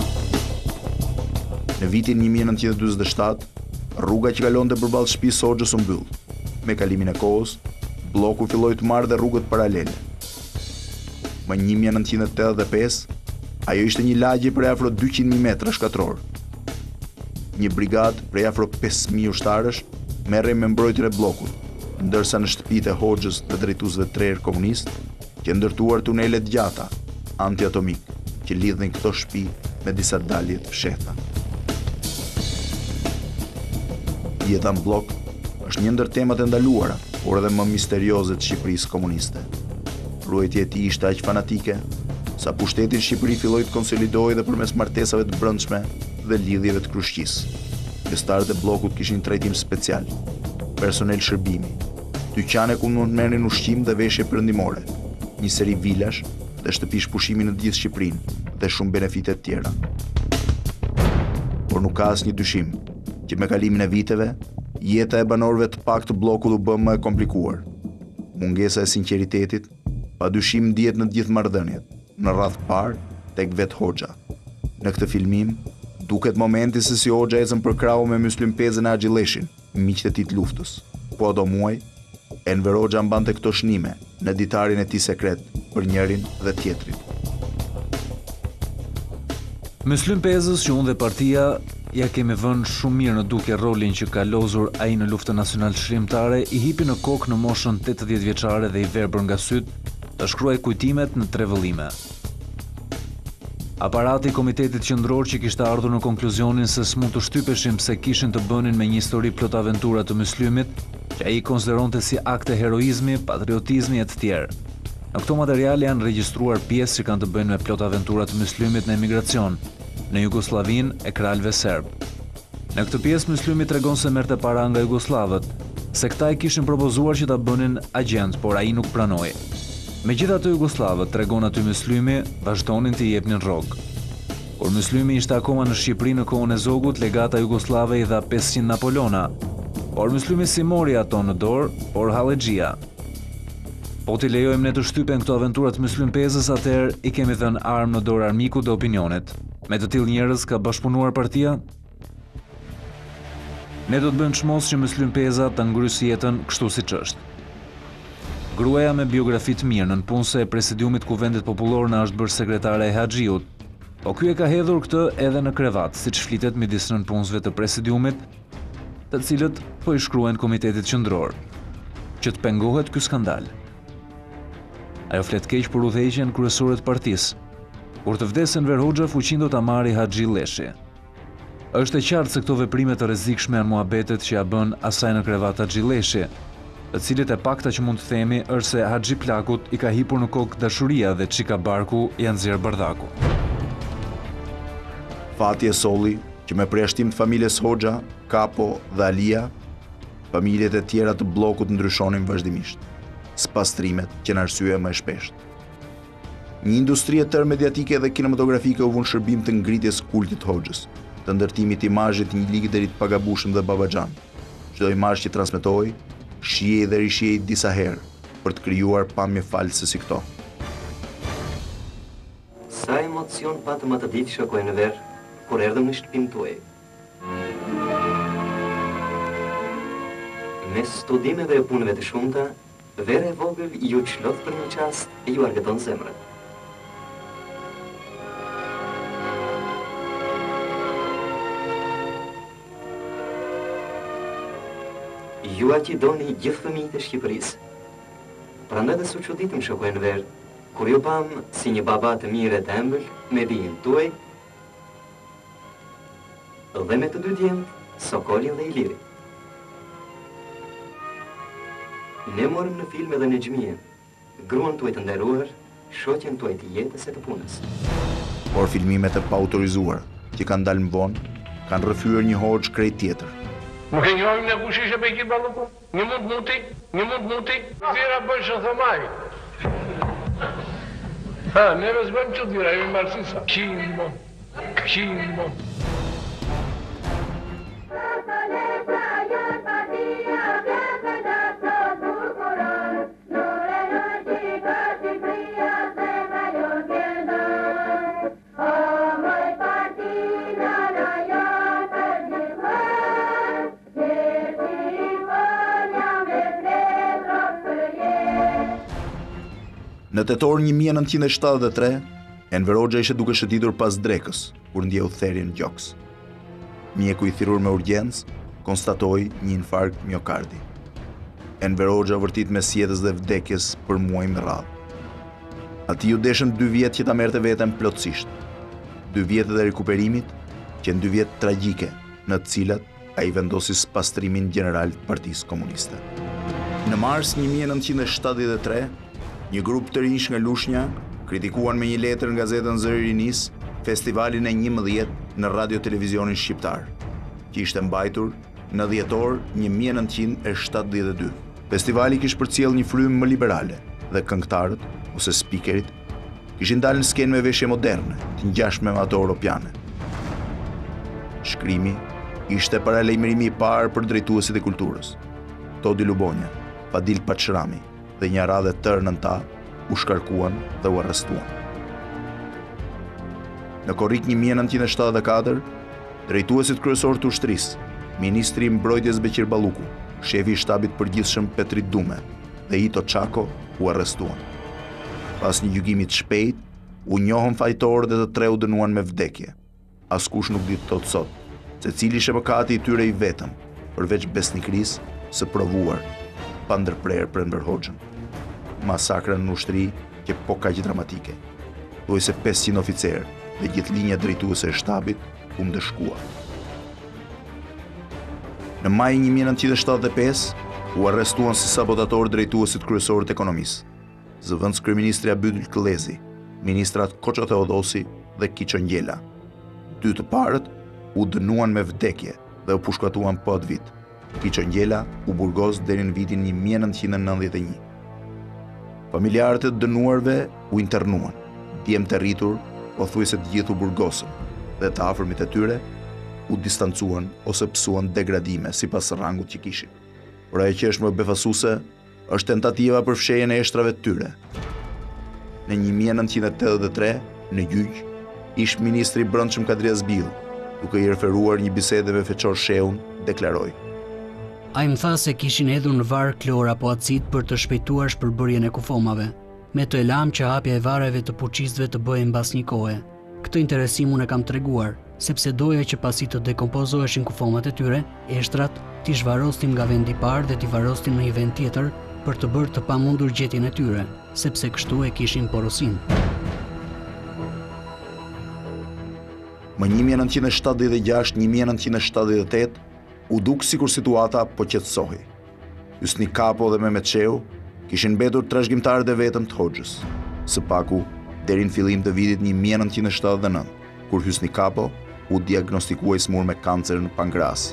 [SPEAKER 1] Në vitin 1947, rruga që kalonte përballë shtëpisë së Hoxhës u mbyll. Me kalimin e kohës, Blloku filloi të marrë dhe rrugët paralele. Më 1985, ajo ishte një lagje prej afro 200.000 metra shkatror. Një brigadë prej afro 5.000 ushtarësh merrej me mbrojtjen e Bllokut, ndërsa në shtëpitë e Hoxhës dhe drejtuesve të tjerë komunist, që ndërtuar tunele të gjata antiatomik që lidhin këto shtëpi me disa dalje të fshehta. Jeta në Bllok është një ndër temat e ndaluara, por edhe më misterioze të Shqipërisë komuniste. Ruajtja e tij ishte aq fanatike sa pushteti në Shqipëri filloi të konsolidohej dhe përmes martesave të brendshme dhe lidhjeve të kryshëqisë. Pjesëtarët e bllokut kishin trajtim special, personel shërbimi, dyqane ku mund të merrnin ushqim dhe veshje perëndimore, një seri vilash dhe shtëpish pushimi në të gjithë Shqipërinë dhe shumë benefite të tjera. Por nuk ka asnjë dyshim që me kalimin e viteve, jeta e banorëve të pak të bllokut u bë më e komplikuar. Mungesa e sinqeritetit padyshim ndihet në të gjithë marrëdhëniet, në radh parë tek vet Hoxha. Në këtë filmim duket momenti se si Hoxha ecën për krau me Myslim Pezën e Axhilleshin, miqtë e tij të luftës. Po do muaj, Enver Hoxha mbante këto shnime në ditarin e tij sekret për njërin dhe tjetrin.
[SPEAKER 4] Myslim Pezës që unë dhe partia ja kemi vënë shumë mirë në duke rolin që ka lozur ai në luftën nacional shkrimtare, i hipi në kokë në moshën 80 vjeçare dhe i verbër nga syt të shkruaj kujtimet në 3 vëllime. Aparati i Komitetit Qendror që kishte ardhur në konkluzionin se s'mund të shtypeshim se kishin të bënin me një histori plot aventura të Myslimit, që ai konsideronte si akte heroizmi, patriotizmi e të tjerë. Në këto materiale janë regjistruar pjesë që kanë të bëjnë me plot aventura të Myslimit në emigracion, në Jugosllavinë e kralëve serb. Në këtë pjesë Myslimi tregon se merrte para nga jugoslavët, se këta i kishin propozuar që ta bënin agent, por ai nuk pranoi. Megjithatë jugoslavët, tregon aty Myslimi, vazhdonin të i jepnin rrogë. Kur Myslimi ishte akoma në Shqipëri në kohën e Zogut, legata jugoslave i dha 500 Napolona, por Myslimi si mori ato në dorë, por hallexhia. Po t'i lejojmë ne të shtypen këto aventurat Myslim Pezës, atëherë i kemi dhënë armë në dorë armikut dhe opinionit. Me të tillë njerëz ka bashkëpunuar partia? Ne do të bëjmë çmos që Myslim Peza ta ngrysë jetën kështu siç është. Gruaja me biografi të mirë, nënpunëse e presidiumit Kuvendit Popullor na është bërë sekretare e Haxhiut, po ky e ka hedhur këtë edhe në krevat, siç flitet midis nënpunësve të presidiumit, të cilët po i shkruajnë Komitetit Qendror, që të pengohet ky skandal. Ajo flet keq për udhëheqjen kryesore të partisë. Kur të vdes Enver Hoxha, fuqinë do ta marrë Axhilleshi. Është e qartë se këto veprime të rrezikshme janë muhabetet që ja bën asaj në krevat Axhilleshi, të cilët e pakta që mund të themi është se Haxhi Plakut i ka hipur në kokë dashuria dhe Çika Barku janë nxjerr bardaku.
[SPEAKER 1] Fati e solli që me përjashtim të familjes Hoxha, Kapo dhe Alia, familjet e tjera të bllokut ndryshonin vazhdimisht, spastrimet që në arsye më e shpeshtë. Një industri e tërë mediatike dhe kinematografike u vënë shërbim të ngritjes kultit Hoxhës, të ndërtimit imazhit një ligderi të pagabushëm dhe babaxhan. Çdo imazh që transmetohej shihej dhe rishihej disa herë për të krijuar pamje false si këto.
[SPEAKER 3] Sa emocion patëm atë ditë shokoj në verë, kur erdhëm në shtëpinë tuaj. Me studimeve e punëve të shumta, vera e vogël ju çlodh për një çast e ju argëton zemrën. Ju aqi doni gjithë fëmijët e Shqipërisë. Prandaj dhe su çuditëm shokoj në verë, kur ju pam si një baba të mirë e të ëmbël me bijën tuaj dhe me të dy djemtë, Sokolin dhe Ilirin. Ne morëm në film edhe në xhmie, gruan tuaj të nderuar, shoqen tuaj të jetës e të punës.
[SPEAKER 1] Por filmimet e paautorizuara që kanë dalë më vonë, kanë rrëfyer një Hoxhë krejt tjetër.
[SPEAKER 2] Nuk e njohim në kush ishe Bekir Balluku? Një mund muti, Zira bëjë shëthëmaj. Neve s'bëjmë që t'dira, jemi marxisa. Këshin, bon.
[SPEAKER 1] Në tetor 1973, Enver Hoxha ishte duke shëtitur pas drekës, kur ndjeu therrjen gjoks. Mjeku i thirrur me urgjencë konstatoi një infarkt miokardi. Enver Hoxha vërtit me sjedhës dhe vdekjes për muaj me radhë. Ati ju deshën 2 vjet që ta merrte veten plotësisht. 2 vjet e rikuperimit, që 2 vjet tragjike, në të cilat ai vendosi spastrimin general të Partisë Komuniste. Në mars 1973, një grup të rinj nga Lushnja kritikuan me një letër në gazetën Zëri i Rinis festivalin e 11 në radio-televizionin shqiptar, që ishte mbajtur në dhjetor 1972. Festivali kishte përcjell një frymë më liberale dhe këngëtarët ose speakerit kishin dalë në skenë me veshje moderne, të ngjashme me ato europiane. Shkrimi ishte paralajmërimi i parë për drejtuesit e kulturës. Todi Lubonja, Fadil Paçrami dhe një radhë e tërë nën ta u shkarkuan dhe u arrestuan. Në korrik 1974, drejtuesit kryesor të ushtrisë, Ministri i Mbrojtjes Beqir Balluku, shefi i shtabit përgjithshëm Petrit Dume dhe Ito Çako u arrestuan. Pas një gjykimi të shpejtë, u njohën fajtorë dhe të treu dënuan me vdekje. Askush nuk di të thotë sot se cili ishte mëkati i tyre i vetëm, përveç besnikërisë së provuar pa ndërprerë për Enver Hoxhën. Masakra në ushtri që po kaq dramatike. Thuaj se 500 oficerë dhe gjithë linja drejtuese e shtabit u ndëshkua. Në maj 1975 u arrestuan si sabotator drejtuesit kryesorë të ekonomisë, zëvendës kryeministri Abydyl Këllezi, ministrat Koço Theodosi dhe Kiço Ngjela. Dy të parët u dënuan me vdekje dhe u pushkatuan po atë vit. Kiço Ngjela u burgos deri në vitin 1991. Familjarët e dënuarve u internuan, djemt e rritur pothuajse të gjithë u burgosën dhe të afërmit e tyre u distancuan ose psuan degradime sipas rangut që kishin. Por ajo që është më befasuese është tentativa për fshehjen e eshtrave të tyre. Në 1983, në gjyq, ish ministri i Brendshëm Kadri Azbiu, duke i referuar një bisede me Feçor Sheun, deklaroi:
[SPEAKER 5] Ai më tha se kishin hedhur në var klor apo acid për të shpejtuar shpërbërjen e kufomave, me të elam që hapja e varreve të puçistëve të bëhej mbas një kohe. Këtë interesim unë e kam treguar, sepse doja që pasi të dekompozoheshin kufomat e tyre, eshtrat t'i zhvarostim nga vendi i parë dhe t'i varostim në një vend tjetër për të bërë të pamundur gjetjen e tyre, sepse kështu e kishin porosin.
[SPEAKER 1] Më 1976-1978 u duk sikur situata po qetësohej. Hysni Kapo dhe Mehmet Çeu kishin mbetur trashëgimtarët e vetëm të Hoxhës. Së paku deri në fillim të vitit 1979, kur Hysni Kapo u diagnostikua i smur me kancer në pankreas.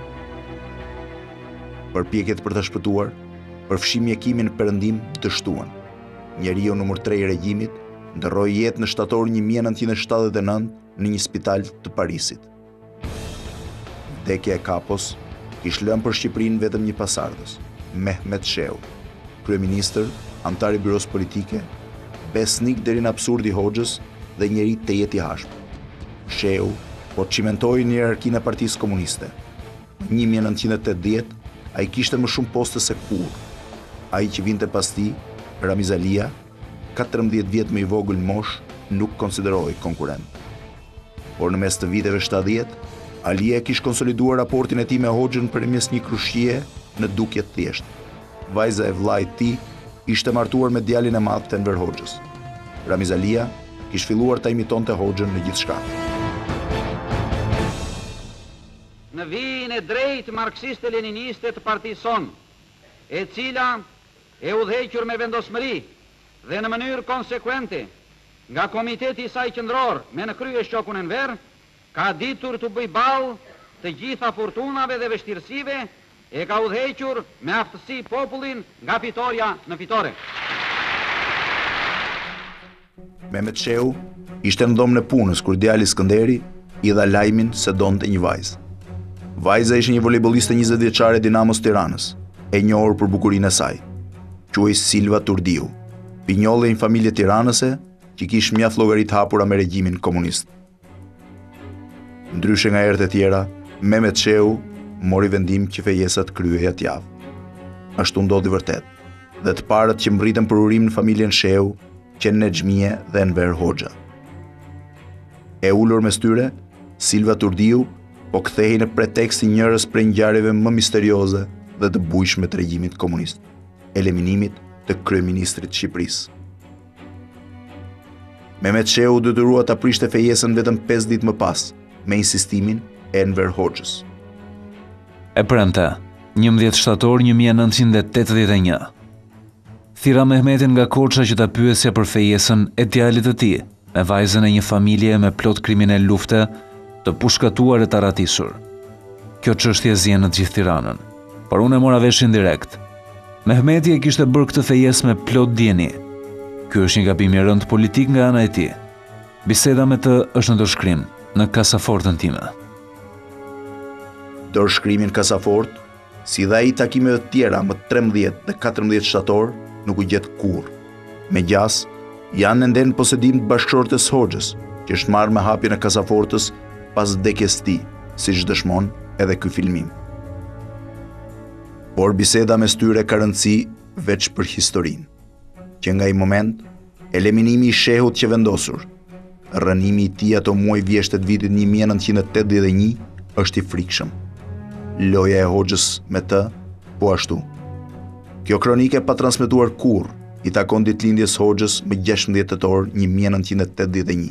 [SPEAKER 1] Përpjekjet për të shpëtuar, përfshi mjekimin në perëndim dështuan. Njeriu numër 3 i regjimit ndërroi jetë në shtator 1979 në një spital të Parisit. Vdekja e Kapos kishte lënë për Shqipërinë vetëm një pasardhës, Mehmet Çeu, kryeministër, antar i byros politike, besnik deri në absurd i Hoxhës dhe njeri të jetë i hashëm. Çeu po cimentoi në hierarkinë e Partisë Komuniste. Në 1980 ai kishte më shumë poste se kur. Ai që vinte pas tij, Ramiz Alia, 14 vjet më i vogël mosh, nuk konsiderohej konkurrent. Por në mes të viteve 70, Alia kishte konsoliduar raportin e tij me Hoxhën përmes një krushie në dukje të thjeshtë. Vajza e vllait të tij ishte martuar me djalin e madh të Enver Hoxhës. Ramiz Alia kishte filluar ta imitonte Hoxhën në gjithçka.
[SPEAKER 6] Në vijin e drejtë marksiste-leniniste të partisë sonë, e cila e udhëhequr me vendosmëri dhe në mënyrë konsekuente nga komiteti i saj qendror me në krye shokun Enver, ka ditur të bëj ballë të gjitha fortunave dhe vështirësive, e ka udhëhequr me aftësi popullin nga fitoria në fitore.
[SPEAKER 1] Mehmet Çeu ishte në dhomën e punës kur djali Skënderi i dha lajmin se donte një vajzë. Vajza ishte një volejboliste 20 vjeçare Dinamos Tiranës, e njohur për bukurinë e saj. Quhej Silva Turdiu, pinjolle një familje tiranëse që kishte mjaft llogarit hapura me regjimin komunist. Ndryshe nga herët e tjera, Mehmet Çeu mori vendim që fejesa të kryhej atë javë. Ashtu ndodhi vërtet, dhe të parët që mbritën për urim në familjen Çeu qenë Nexhmie dhe Enver Hoxha. E ulur mes tyre, Silva Turdiu po kthehej në pretekst i njërës prej ngjarjeve më misterioze dhe të bujshme të regjimit komunist, eliminimit të kryeministrit të Shqipërisë. Mehmet Çeu detyrua ta prishte fejesën vetëm 5 ditë më pas, me insistimin e Enver Hoxhës.
[SPEAKER 4] E premte, 11 shtator 1981. thira Mehmetin nga Korça që ta pyesja për fejesën e djalit të tij, me vajzën e një familje me plot kriminal lufte, të pushkatuar e të ratisur. Kjo çështje zjen në të gjithë Tiranën, por unë e mora veshin direkt. Mehmeti e kishte bërë këtë fejes me plot dieni. Ky është një gabim i rënd politik nga ana e tij. Biseda me të është në dorëshkrim në kasafortën time.
[SPEAKER 1] Dorëshkrimin kasafort, si dhe ai takimeve të tjera më 13 dhe 14 shtator, nuk u gjet kurrë. Me gjas, janë ende në posedim të bashkëshorët e Hoxhës, që është marrë me hapjen e kasafortës pas vdekjes së tij, siç dëshmon edhe ky filmim. Por biseda mes tyre ka rëndësi veç për historinë, që nga i moment, eliminimi i shehut që vendosur, rënimi i tij ato muaj vjeshtë të vitit 1981 është i frikshëm. Loja e Hoxhës me të, po ashtu. Kjo kronike pa transmetuar kurrë i takon ditëlindjes Hoxhës më 16 tetor 1981.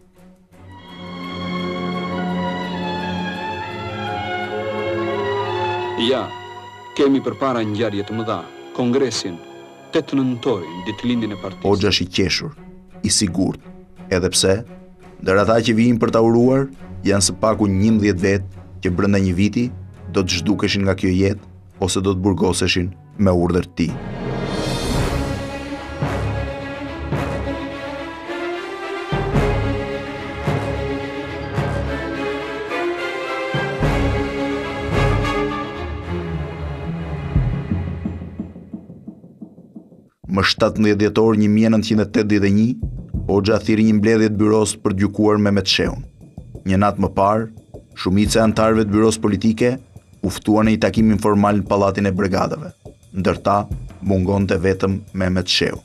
[SPEAKER 8] Ja, kemi përpara ngjarje të mëdha, kongresin, 8 nëntorin, ditëlindjen e partisë.
[SPEAKER 1] Hoxha është i qeshur, i sigurt, edhe pse, ndër ata që vijnë për ta uruar, janë së paku 11 vetë që brenda një viti do të zhdukeshin nga kjo jetë ose do të burgoseshin me urdhër të tij. Më 17 dhjetor 1981, Hoxha thiri një mbledhje të byros për të gjykuar Mehmet Sheun. Një natë më parë, shumica e anëtarëve të byros politike u ftuan në një takim informal në pallatin e brigadave, ndërta mungonte vetëm Mehmet Sheu.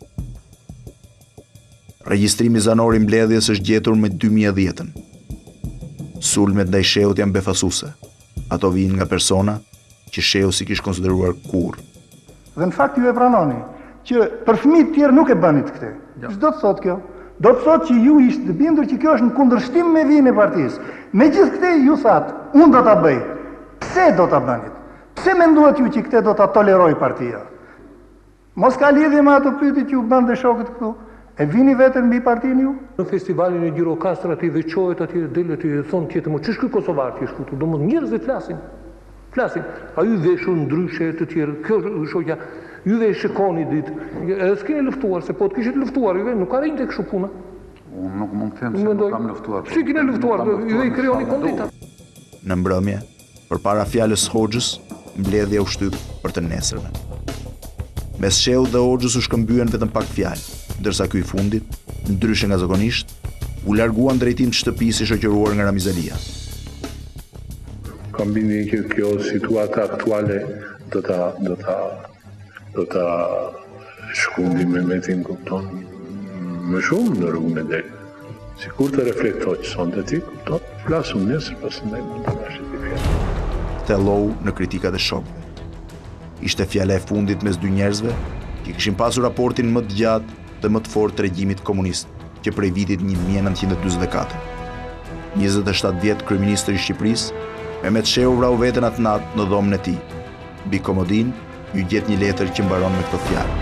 [SPEAKER 1] Regjistrimi zanor i mbledhjes është gjetur me 2010-ën. Sulmet ndaj Sheut janë befasuese. Ato vijnë nga persona që Sheu si kishte konsideruar kurrë.
[SPEAKER 9] Dhe në fakt ju e pranoni që për fëmijët tjerë nuk e bënit këtë. Ç'do të thotë kjo? Do të thotë që ju ishte të bindur që kjo është në kundërshtim me vijën e partisë. Megjithë këtë ju thatë, unë do ta bëj. Pse do ta bënit? Pse menduat ju që këtë do ta toleroj partia? Mos ka lidhje me ato pyetje që u bën dhe shokët këtu. E vini vetëm mbi partinë ju?
[SPEAKER 23] Në festivalin e Gjirokastër aty veçohet aty del aty thon tjetër, "Ç'është ky kosovar që është këtu?" Domethënë njerëzit flasin. Flasin. A ju veshur ndryshe të tjerë? Kjo është shoqja. Juve e shikoni ditë. Edhe s'keni luftuar, se po të kishit luftuar, juve nuk arrinte kështu puna.
[SPEAKER 24] Unë nuk mund të them se nuk kam luftuar.
[SPEAKER 23] Si keni luftuar, juve i krijoni kondita.
[SPEAKER 1] Në mbrëmje, përpara fjalës Hoxhës, mbledhja u shtyp për të nesërmen. Mes Sheut dhe Hoxhës u shkëmbyen vetëm pak fjalë, ndërsa ky i fundit, ndryshe nga zakonisht, u larguan drejtim të shtëpisë i shoqëruar nga Ramizalia.
[SPEAKER 25] Kam bindjen që kjo situata aktuale do ta shkundi Mehmetin, kupton, më shumë në rrugën e drejtë. Sikur të reflektoj që sonte ti, kupton, flasum nesër, pastaj mund të bashkë të fjalë.
[SPEAKER 1] Thellou në kritikat e shokëve. Ishte fjala e fundit mes dy njerëzve që kishin pasur raportin më të gjatë dhe më të fortë të regjimit komunist, që prej vitit 1944. 27 vjet kryeministri i Shqipërisë, Mehmet Sheu vrau veten atë natë në dhomën e tij. Mbi komodin ju gjet një letër që mbaron me këtë fjalë.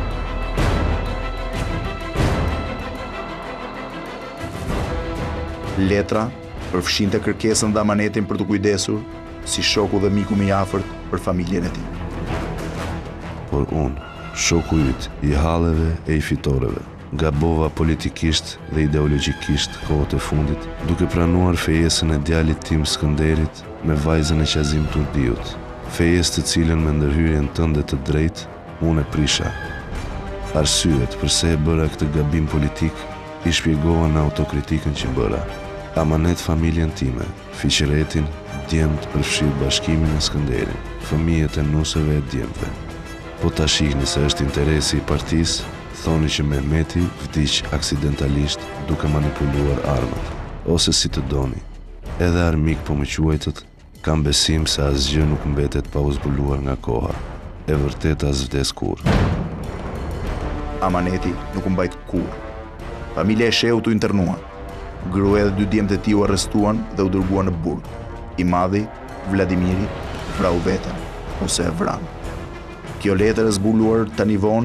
[SPEAKER 1] Letra përfshinte kërkesën dhe amanetin për të kujdesur si shoku dhe miku më i afërt për familjen e tij.
[SPEAKER 20] Por unë, shoku yt i halleve e i fitoreve, gabova politikisht dhe ideologjikisht kohët e fundit, duke pranuar fejesën e djalit tim Skënderit me vajzën e Qazim Turdiut, fejes të cilën me ndërhyrjen tënde të drejtë, unë e prisha. Arsyet përse e bëra këtë gabim politik i shpjegova në autokritikën që bëra. Amanet familjen time, fiqeretin, djemt përfshirë bashkimin e Skënderin, fëmijët e nuseve e djemve. Po ta shihni se është interesi i partisë, thoni që Mehmeti vdiq aksidentalisht duke manipuluar armët, ose si të doni. Edhe armik po më quajtët, kam besim se asgjë nuk mbetet pa u zbuluar nga koha. E vërtet as vdes kurrë.
[SPEAKER 1] Amaneti nuk u mbajt kurrë. Familja e Sheut u internua. Gruaja dhe dy djemtë e tij u arrestuan dhe u dërguan në burg. I madhi, Vladimiri, vrau veten, ose e vran. Kjo letër e zbuluar tani vonë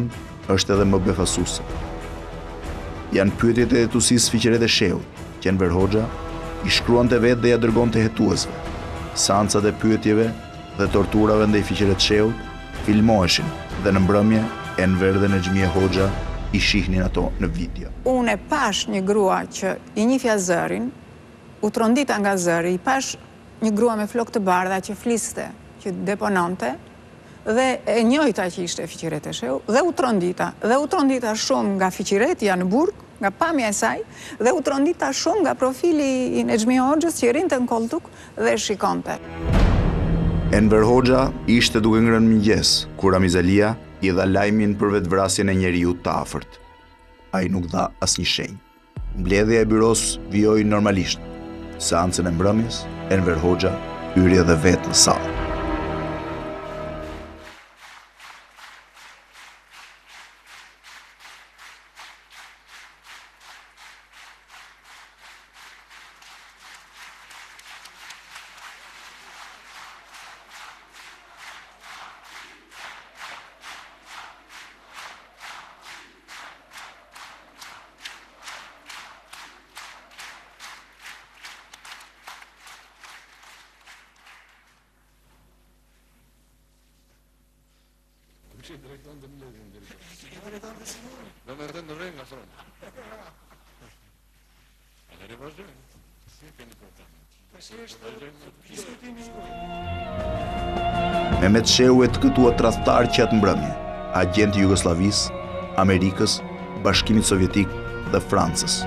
[SPEAKER 1] është edhe më befasuese. Janë pyetjet e hetusisë Fiqeret e Shehut, që Enver Hoxha i shkruante vetë dhe ja dërgonte hetuesve. Seancat e pyetjeve dhe torturave ndaj Fiqeret të Shehut filmoheshin dhe në mbrëmje Enver dhe Nexhmia Hoxha i shihnin ato në video.
[SPEAKER 10] Unë e pash një grua që i njifja zërin, u trondita nga zëri, i pash një grua me flokë të bardha që fliste, që depononte, dhe e njojta që ishte Fiqeret e Shehut, dhe u trondita shumë nga Fiqeretja në burg, nga pamja e saj, dhe u trondita shumë nga profili i Nexhmia Hoxhës që i rinte në kolltuk dhe shikonte.
[SPEAKER 1] Enver Hoxha ishte duke ngrënë mëngjes, kur Ramiz Alia i dha lajmin për vetvrasjen e njeriut të afërt. Ai nuk dha asnjë shenjë. Mbledhja e byros vijoi normalisht. Seancën e mbrëmjes, Enver Hoxha hyri edhe vetë në sallë. Mehmet Shehu e të këtua tradhtar që atë mbrëmje, agent i Jugosllavisë, Amerikës, Bashkimit Sovjetik dhe Francës.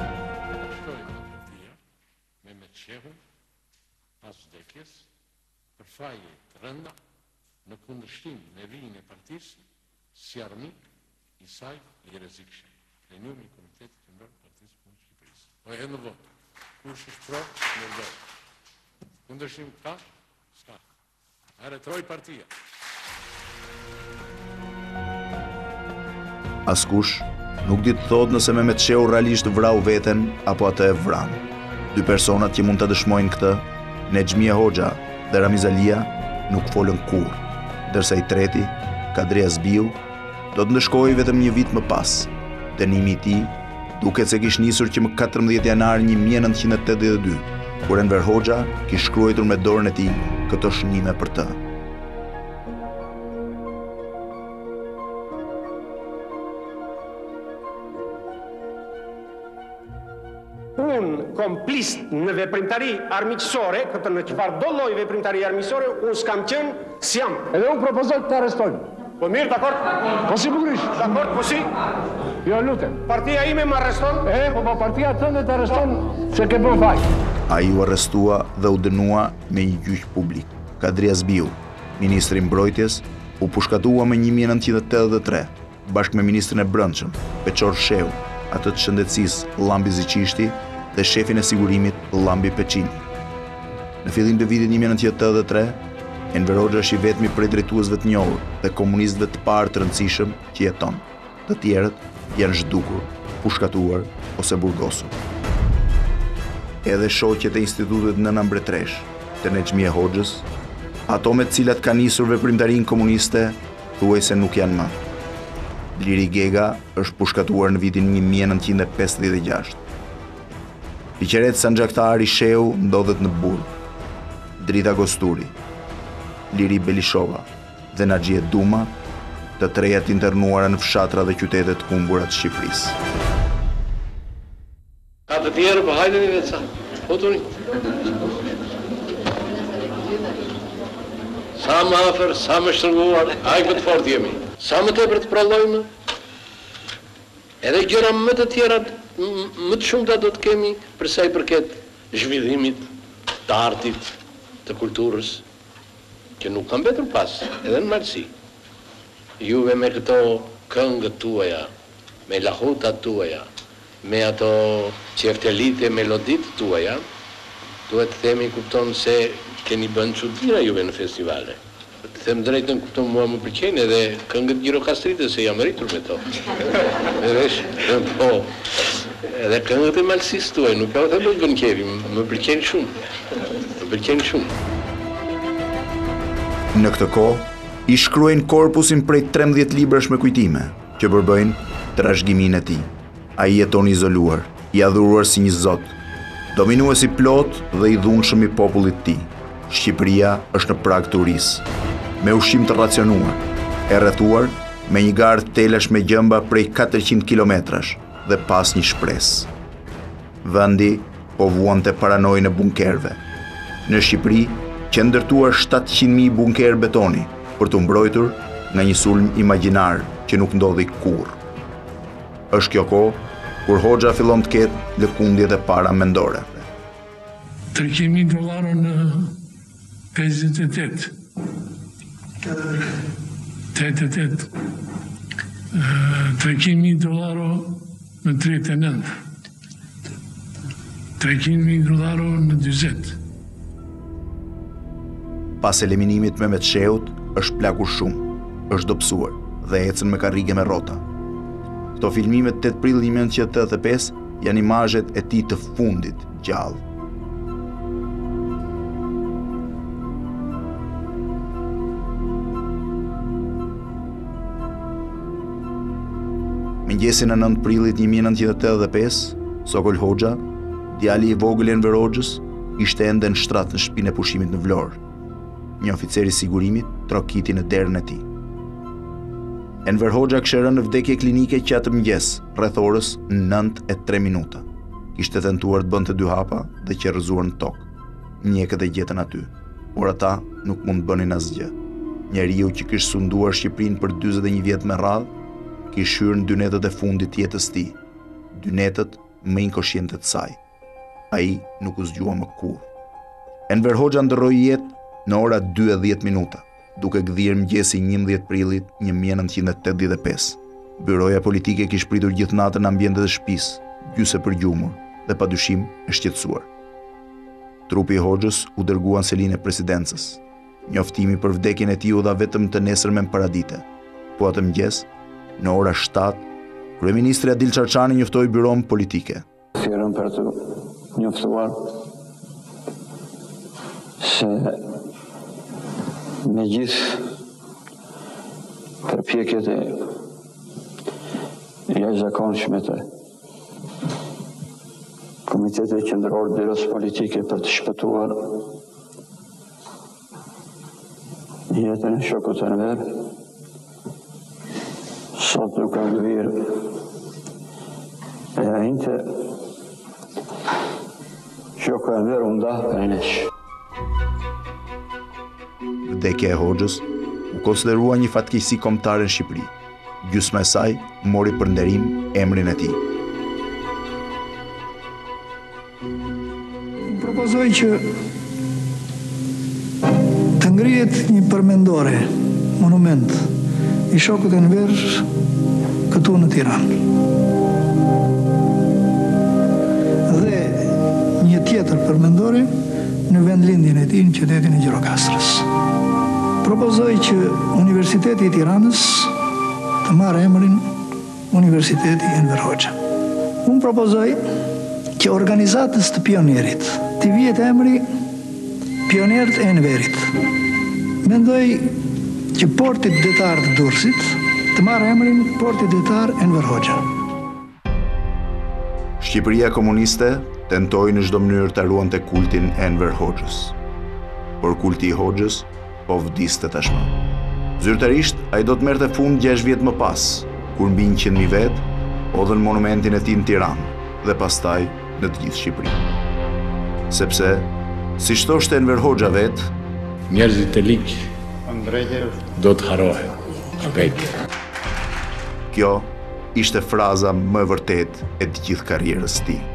[SPEAKER 2] Mehmet Shehu, pas vdekjes, për faje të rënda, në kundërshtim me vijin e partisë, si armik i saj Jerezikshi, plenumi i Komitetit të Mbrojtjes të Partisë Punë të Shqipërisë. Po e në votë, kush është pro, në votë. Kundërshtim ka, s'ka. Retroj partia.
[SPEAKER 1] Askush nuk di të thotë nëse Mehmet Shehu realisht vrau veten apo atë e vran. Dy personat që mund të dëshmojnë këtë, Nexhmia Hoxha dhe Ramiz Alia, nuk folën kurrë, ndërsa i treti, Kadria Zbiu, do të ndëshkojë vetëm një vit më pas. Dënimi i tij duket se kishte nisur që më 14 janar 1982, kur Enver Hoxha kishte shkruar me dorën e tij këto shënime për të.
[SPEAKER 11] Unë kom plist në veprimtari armiqësore, këtë në çfarë do lloj veprimtari armiqësore, unë s'kam qenë, s'jam.
[SPEAKER 23] Edhe unë propozoj të arrestojnë.
[SPEAKER 11] Po mirë, dakord?
[SPEAKER 23] Po sigurisht.
[SPEAKER 11] Dakord, po si?
[SPEAKER 23] Jo, lutem.
[SPEAKER 11] Partia ime më arreston?
[SPEAKER 23] Po partia tënde të arreston se ke bën faj.
[SPEAKER 1] Ai u arrestua dhe u dënua me një gjyq publik. Kadria Zbiu, ministri i mbrojtjes, u pushkatua më 1983, bashkë me ministrin e brendshëm, Beqor Shehu, atë të shëndetësisë Llambi Ziqishti dhe shefin e sigurimit Llambi Peçini. Në fillim të vitit 1983, Enver Hoxha është i vetmi prej drejtuesve të njohur dhe komunistëve të parë të rëndësishëm që jeton. Të tjerët janë zhdukur, pushkatuar ose burgosur. Edhe shoqet e Institutit Nëna Mbretresh të Nexhmia Hoxhës, ato me të cilat kanë nisur veprimtarinë komuniste, thuajse nuk janë më. Liri Gega është pushkatuar në vitin 1956. Fiqeret Sanxhaktari Shehu ndodhet në Burg. Drita Gosturi, Liri Belishova dhe Naxhie Duma, të trejat internuara në fshatra dhe qytetet humbura të Shqipërisë.
[SPEAKER 2] Ka të tjerë, po hajdeni vetë sa. Fotoni. Sa më afër, sa më shtrënguar, aq më të fortë jemi. Sa më tepër të prallojmë, edhe gjëra më të tjera, më të shumta do të kemi për sa i përket zhvillimit të artit, të kulturës, që nuk kam mbetur pas, edhe në malësi. Juve me këto këngët tuaja, me lahutat tuaja, me ato qeftelite, melodit tuaja, duhet të themi kupton se keni bënë çuditëra juve në festivale. Të them drejtën, kupton, mua më pëlqejnë edhe këngët Gjirokastritës, se jam rritur me to. Po, edhe këngët e malësisë tuaj, nuk ka të bëjnë qefi, më pëlqejnë shumë. Më pëlqejnë shumë.
[SPEAKER 1] Në këtë kohë, i shkruajnë korpusin prej 13 librash me kujtime, që përbëjnë trashëgiminë e tij. Ai jeton izoluar, i adhuruar si një zot, dominuesi plot dhe i dhunshëm i popullit të tij. Shqipëria është në prag të urisë, me ushqim të racionuar, e rrethuar me një garë telash me gjëmba prej 400 kilometrash dhe pas një shpresë. Vendi po vuante paranojën e bunkerëve. Në Shqipëri që ndërtuar 700.000 bunkerë betoni për të mbrojtur nga një sulm imagjinar që nuk ndodhi kurrë. Është kjo kohë kur Hoxha fillon të ketë lëkundjet e para mendore.
[SPEAKER 25] $300.000 në 58. 88. $300.000 në 39. $300.000 në 40.
[SPEAKER 1] Pas eliminimit Mehmet Sheut, është plakur shumë, është dobësuar dhe ecën me karrige me rrota. Këto filmimet 8 prill 1985 janë imazhet e tij të fundit gjallë. Mëngjesin e 9 prillit 1985, Sokol Hoxha, djali i vogël i Enver Hoxhës, ishte ende në shtrat në shtëpinë e pushimit në Vlorë. Një oficer i sigurimit trokiti në derën e tij. Enver Hoxha kishte rënë në vdekje klinike që atë mëngjes, rreth orës 9:03 minuta. Kishte tentuar të bënte 2 hapa dhe që rrëzuar në tokë. Mjekët e gjetën aty, por ata nuk mund të bënin asgjë. Njeriu që kishte sunduar Shqipërinë për 41 vjet me radhë, kishte hyrë në dynetët e fundit të jetës së tij, dynetët më inkoshjente të saj. Ai nuk u zgjua më kurrë. Enver Hoxha ndroi jetë në ora 2:10 minuta, duke gdhirë mëngjesi 11 prillit 1985. Byroja politike kishte pritur gjithë natën në ambientet e shtëpisë, gjysë përgjumur dhe padyshim e shqetësuar. Trupi i Hoxhës u dërgua në selinë e presidencës. Njoftimi për vdekjen e tij u dha vetëm të nesërmen paradite. Po atë mëngjes, në ora 7, kryeministri Adil Çarçani njoftoi byron politike.
[SPEAKER 21] Thjerën për të njoftuar se me gjithë përpjekjet e jashtëzakonshme të Komitetit Qendror të Byrosë Politike për të shpëtuar jetën e shokut të Enver, sot duke lëvirë e ajinte shoku e Enver u ndah prej nesh.
[SPEAKER 1] Vdekja e Hoxhës u konsiderua një fatkeqësi kombëtare në Shqipëri. Gjysma e saj mori për nderim emrin e tij.
[SPEAKER 9] Propozoj që të ngrihet një përmendore, monument i shokut Enver këtu në Tiranë. Dhe një tjetër përmendore në vendlindjen e tij në qytetin e Gjirokastrës. Propozoj që Universiteti i Tiranës të marrë emrin Universiteti Enver Hoxha. Unë propozoj që organizatës të pionierit të vihet emri Pionerët e Enverit. Mendoj që porti detar të Durrësit të marrë emrin Porti detar Enver Hoxha.
[SPEAKER 1] Shqipëria komuniste tentoi në çdo mënyrë ta ruante kultin e Enver Hoxhës. Por kulti i Hoxhës po vdiste tashmë. Zyrtarisht, ai do të merrte fund 6 vjet më pas, kur mbi 100.000 vet hodhën monumentin e tij në Tiranë dhe pastaj në të gjithë Shqipërinë. Sepse, siç thoshte Enver Hoxha vet,
[SPEAKER 2] njerëzit e ligj do të harohen shpejt.
[SPEAKER 1] Kjo ishte fraza më e vërtetë e të gjithë karrierës së tij.